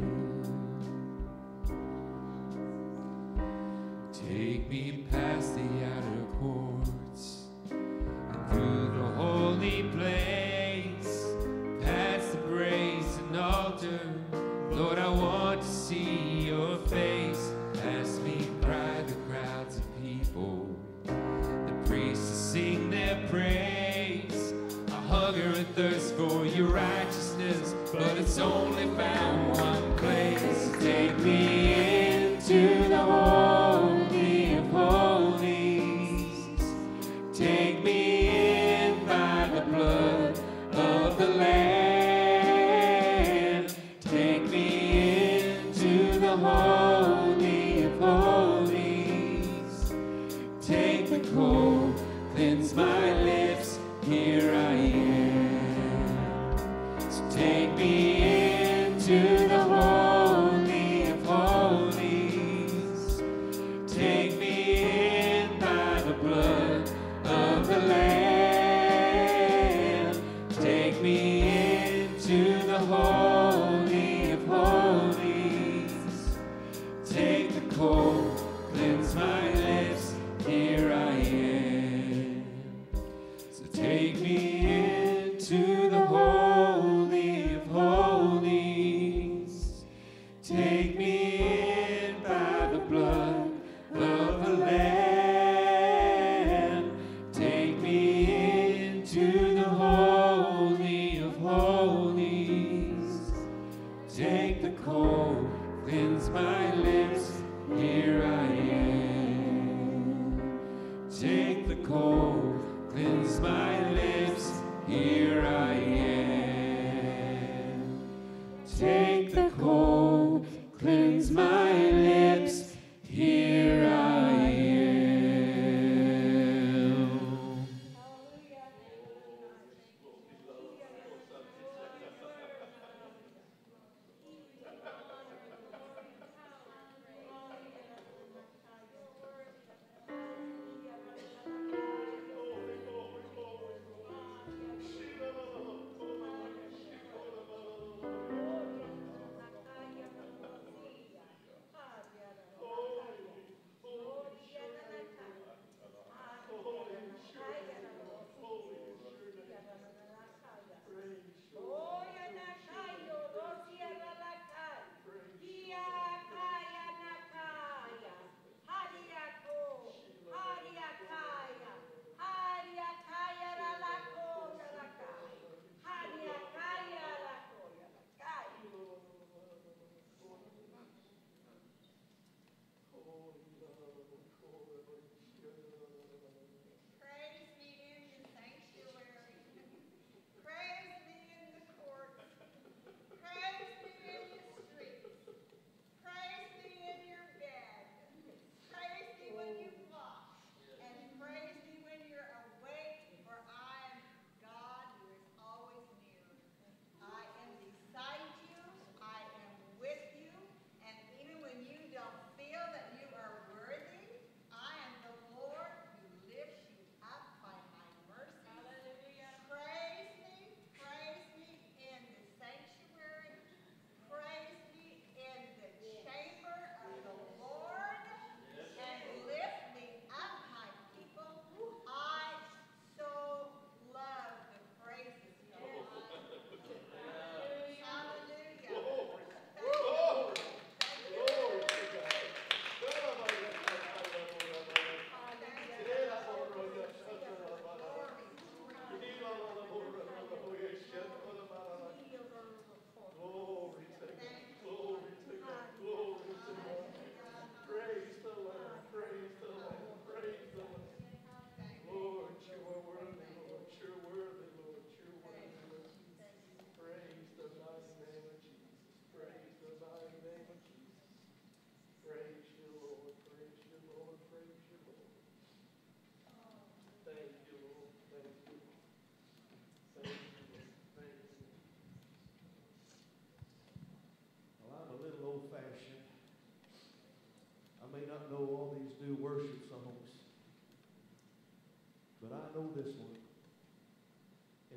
Take me past the outer courts and through the holy place, past the brazen altar. Lord, I want to see your face. Pass me by the crowds of people, the priests sing their praise. I hunger and thirst for your righteousness, but it's only found one place. Take me into the holy of holies. Take me in by the blood of the Lamb. Take me into the holy of holies. Take the coal, cleanse my lips, here I am. So take me into the holy of holies. Take me in by the blood of the Lamb. Take me into the holy of holies. Take the coal, cleanse my lips, here I am. So take me into the holy of holies. Take me in by the blood of the Lamb. Take me into the holy of holies. Take the coal, cleanse my lips, here I am. Take the coal, cleanse my lips,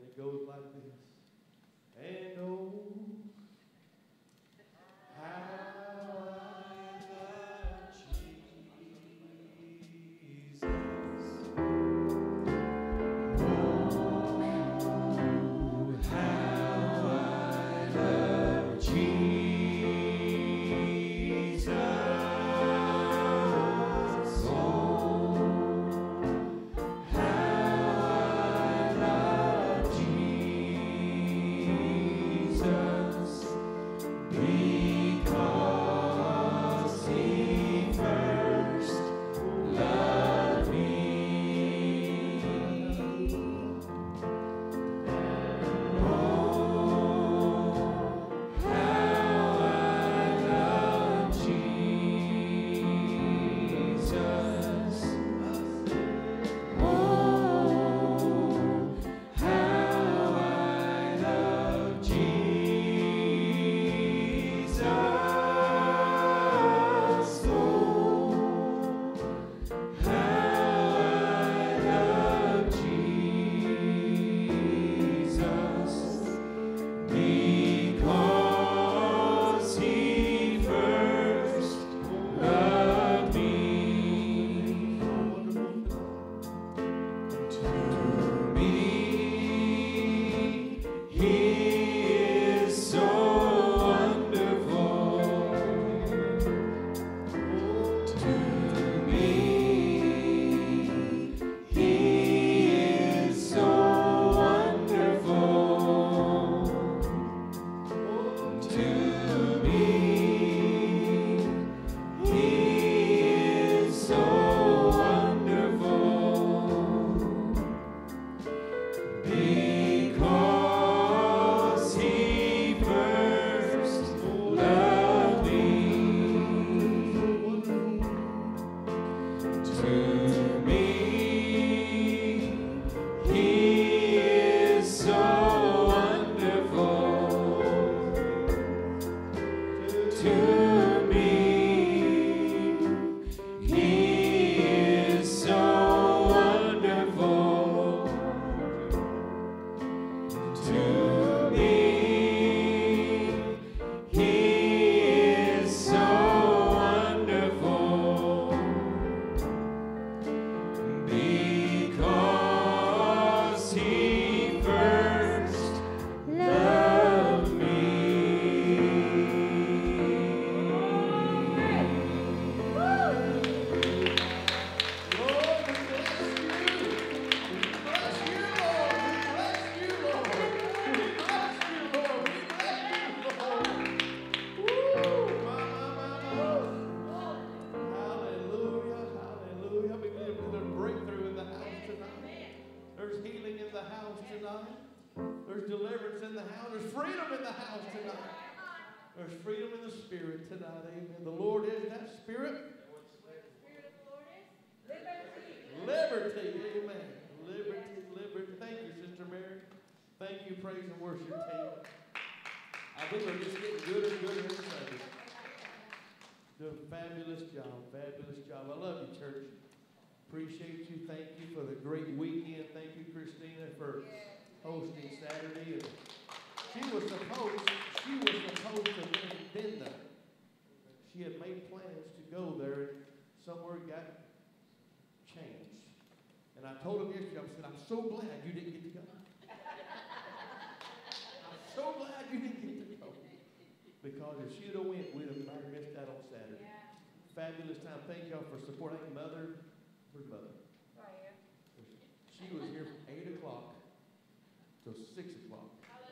And it goes like this. And oh, how I love Jesus. Oh, how I love Jesus. Oh, how I love Jesus. Because He first loved me. Oh, how I love Jesus. Oh, how I love Jesus. Oh, how I love Jesus. Because He first loved me. To me, He is so wonderful. To me, He is so wonderful. To me, He is so wonderful. Because He first loved me. To me, He is so wonderful. To me, He is so wonderful. To me, He is so wonderful. Because He first loved me. Lord, we bless you. We bless you, Lord. We bless you, Lord. We bless you, Lord. We bless you, Lord. Woo! My, my, my, my. Hallelujah, hallelujah. We believe there's a breakthrough in the house tonight. There's healing in the house tonight. There's deliverance in the house. There's freedom in the house tonight. There's freedom in the spirit tonight. Amen. The Lord is that spirit. Liberty. Amen. Liberty, liberty. Thank you, Sister Mary. Thank you, praise and worship team. I think we're just getting gooder and gooder every Sunday. Doing a fabulous job, fabulous job. I love you, church. Appreciate you. Thank you for the great weekend. Thank you, Christina, for hosting Saturday. And she was supposed, she was supposed to have been there. She had made plans to go there, and somewhere got changed. And I told him yesterday, I said, I'm so glad you didn't get to go. I'm so glad you didn't get to go. Because if she'd have went, we'd have might have missed out on Saturday. Fabulous time. Thank y'all for supporting Mother. Where's Mother? She was here from eight o'clock till six o'clock.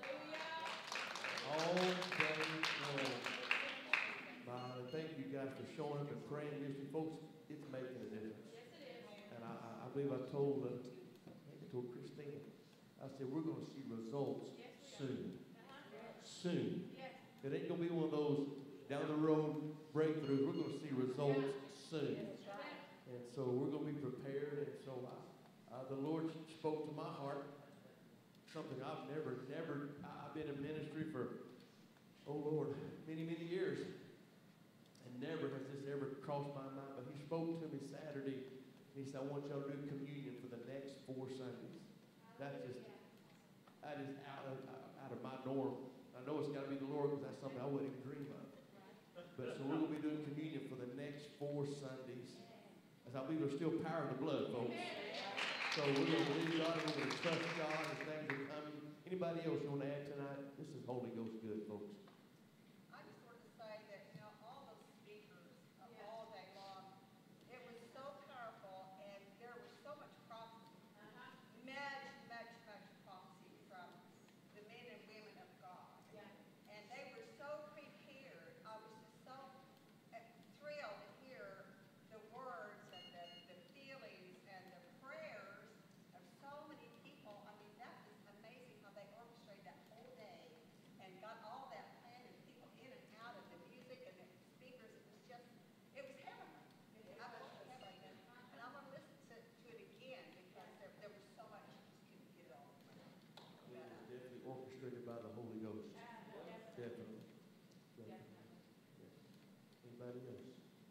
All day long. Uh, thank you guys for showing up and praying with me. Folks, it's making a difference. And I, I, I believe I told, uh, I think I told Christina, I said, we're going to see results soon. Soon. It ain't going to be one of those down the road breakthroughs. We're going to see results soon. And so we're going to be prepared. And so I, uh, the Lord spoke to my heart, something I've never, never, I've been in ministry for, oh Lord, many, many years. And never has this ever crossed my mind. But He spoke to me Saturday. He said, I want y'all to do communion for the next four Sundays. That's just, is out of, out of my norm. I know it's got to be the Lord because that's something I wouldn't even dream of. But so we're going to be doing communion for the next four Sundays. As I believe there's still power in the blood, folks. So we're going to believe God and we're going to trust God as things are coming. Anybody else you want to add tonight? This is Holy Ghost good, folks. I just wanted to say that, you know, all those speakers uh, all day long, it was so powerful and there was so much prophecy. Much, much, much prophecy from the men and women of God. And they were so prepared. I was just so uh, thrilled to hear the words and the, the feelings and the prayers of so many people. I mean, that was amazing how they orchestrated that whole day and got all that planned and people in and out of the music and the speakers. It was just, it was heavenly. I was heavenly. And I'm going to listen to, to it again because there, there was so much you just couldn't get it all. It was definitely orchestrated by the Holy Ghost. Definitely. Definitely. Yes. Anybody else?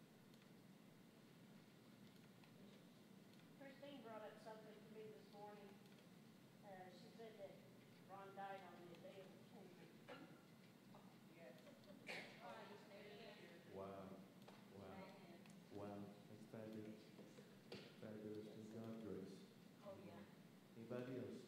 Christine brought up something to me this morning. Uh, she said that Ron died on the day of atonement. Wow. Wow. Wow. That's fabulous. Fabulous. In God's grace. Oh, yeah. Anybody else?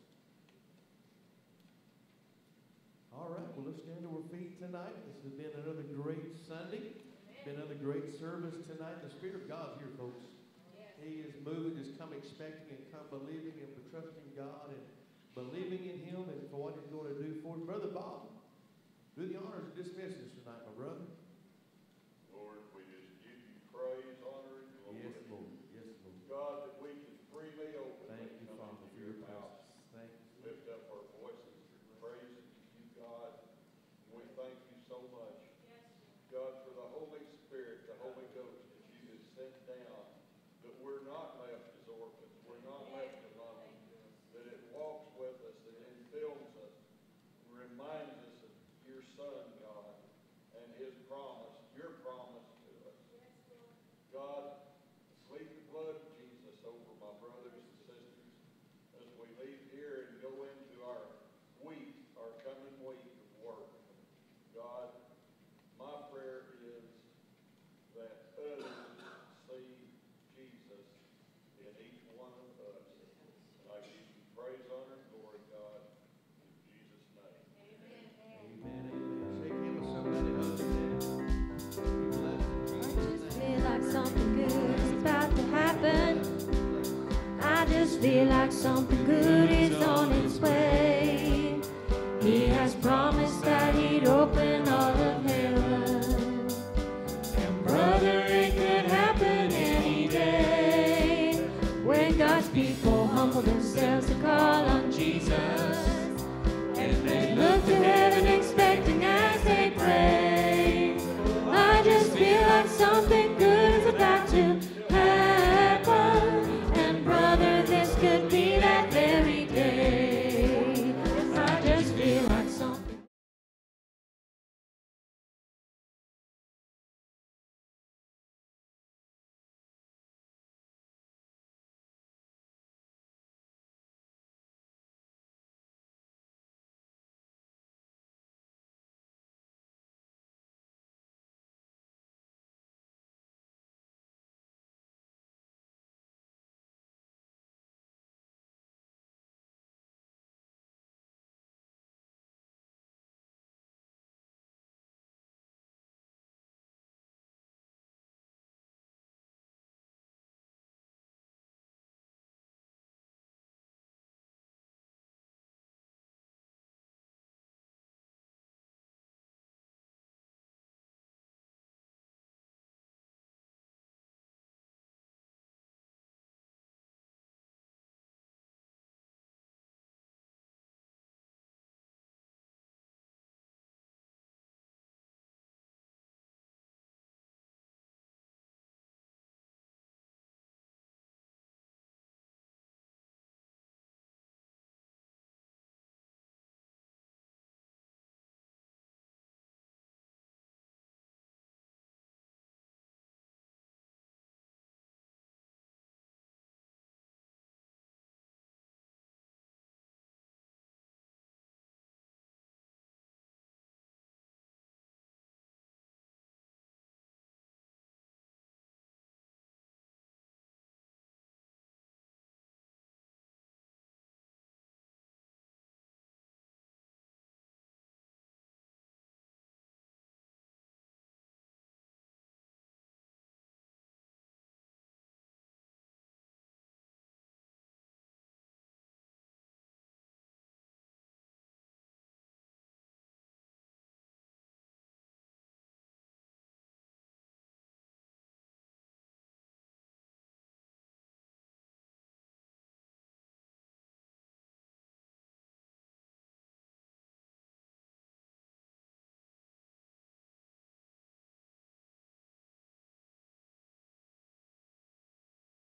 All right. Well, let's stand to our feet tonight. This has been another great Sunday. Been another great service tonight. The Spirit of God's here, folks. He is moving. Just come expecting and come believing and trusting God and believing in Him and for what He's going to do for us. Brother Bob, do the honors of dismissing us tonight, my brother. Lord, we just give you praise, honor, and glory. Yes, Lord. Yes, Lord. God, that we can freely open. Thank you, Father, for your presence. Thank you. Lift up our voices in praise to you, God. We thank you so much, God, for the Holy Spirit, the Holy Ghost that you have sent down, that we're not left as orphans, we're not left alone, that it walks with us, that it fills us, and reminds us of your Son, God, and His promise, your promise to us. God, plead the blood of Jesus over my brothers and sisters as we leave here and go into our week, our coming week of work. God, my prayer is that others see Jesus in each one of us. And I give you praise, honor, and glory, God, in Jesus' name. Amen. Amen. Shake hands with somebody. Hug them. Be blessed. I just feel like something good is about to happen. I just feel like something good is on its way. He has promised.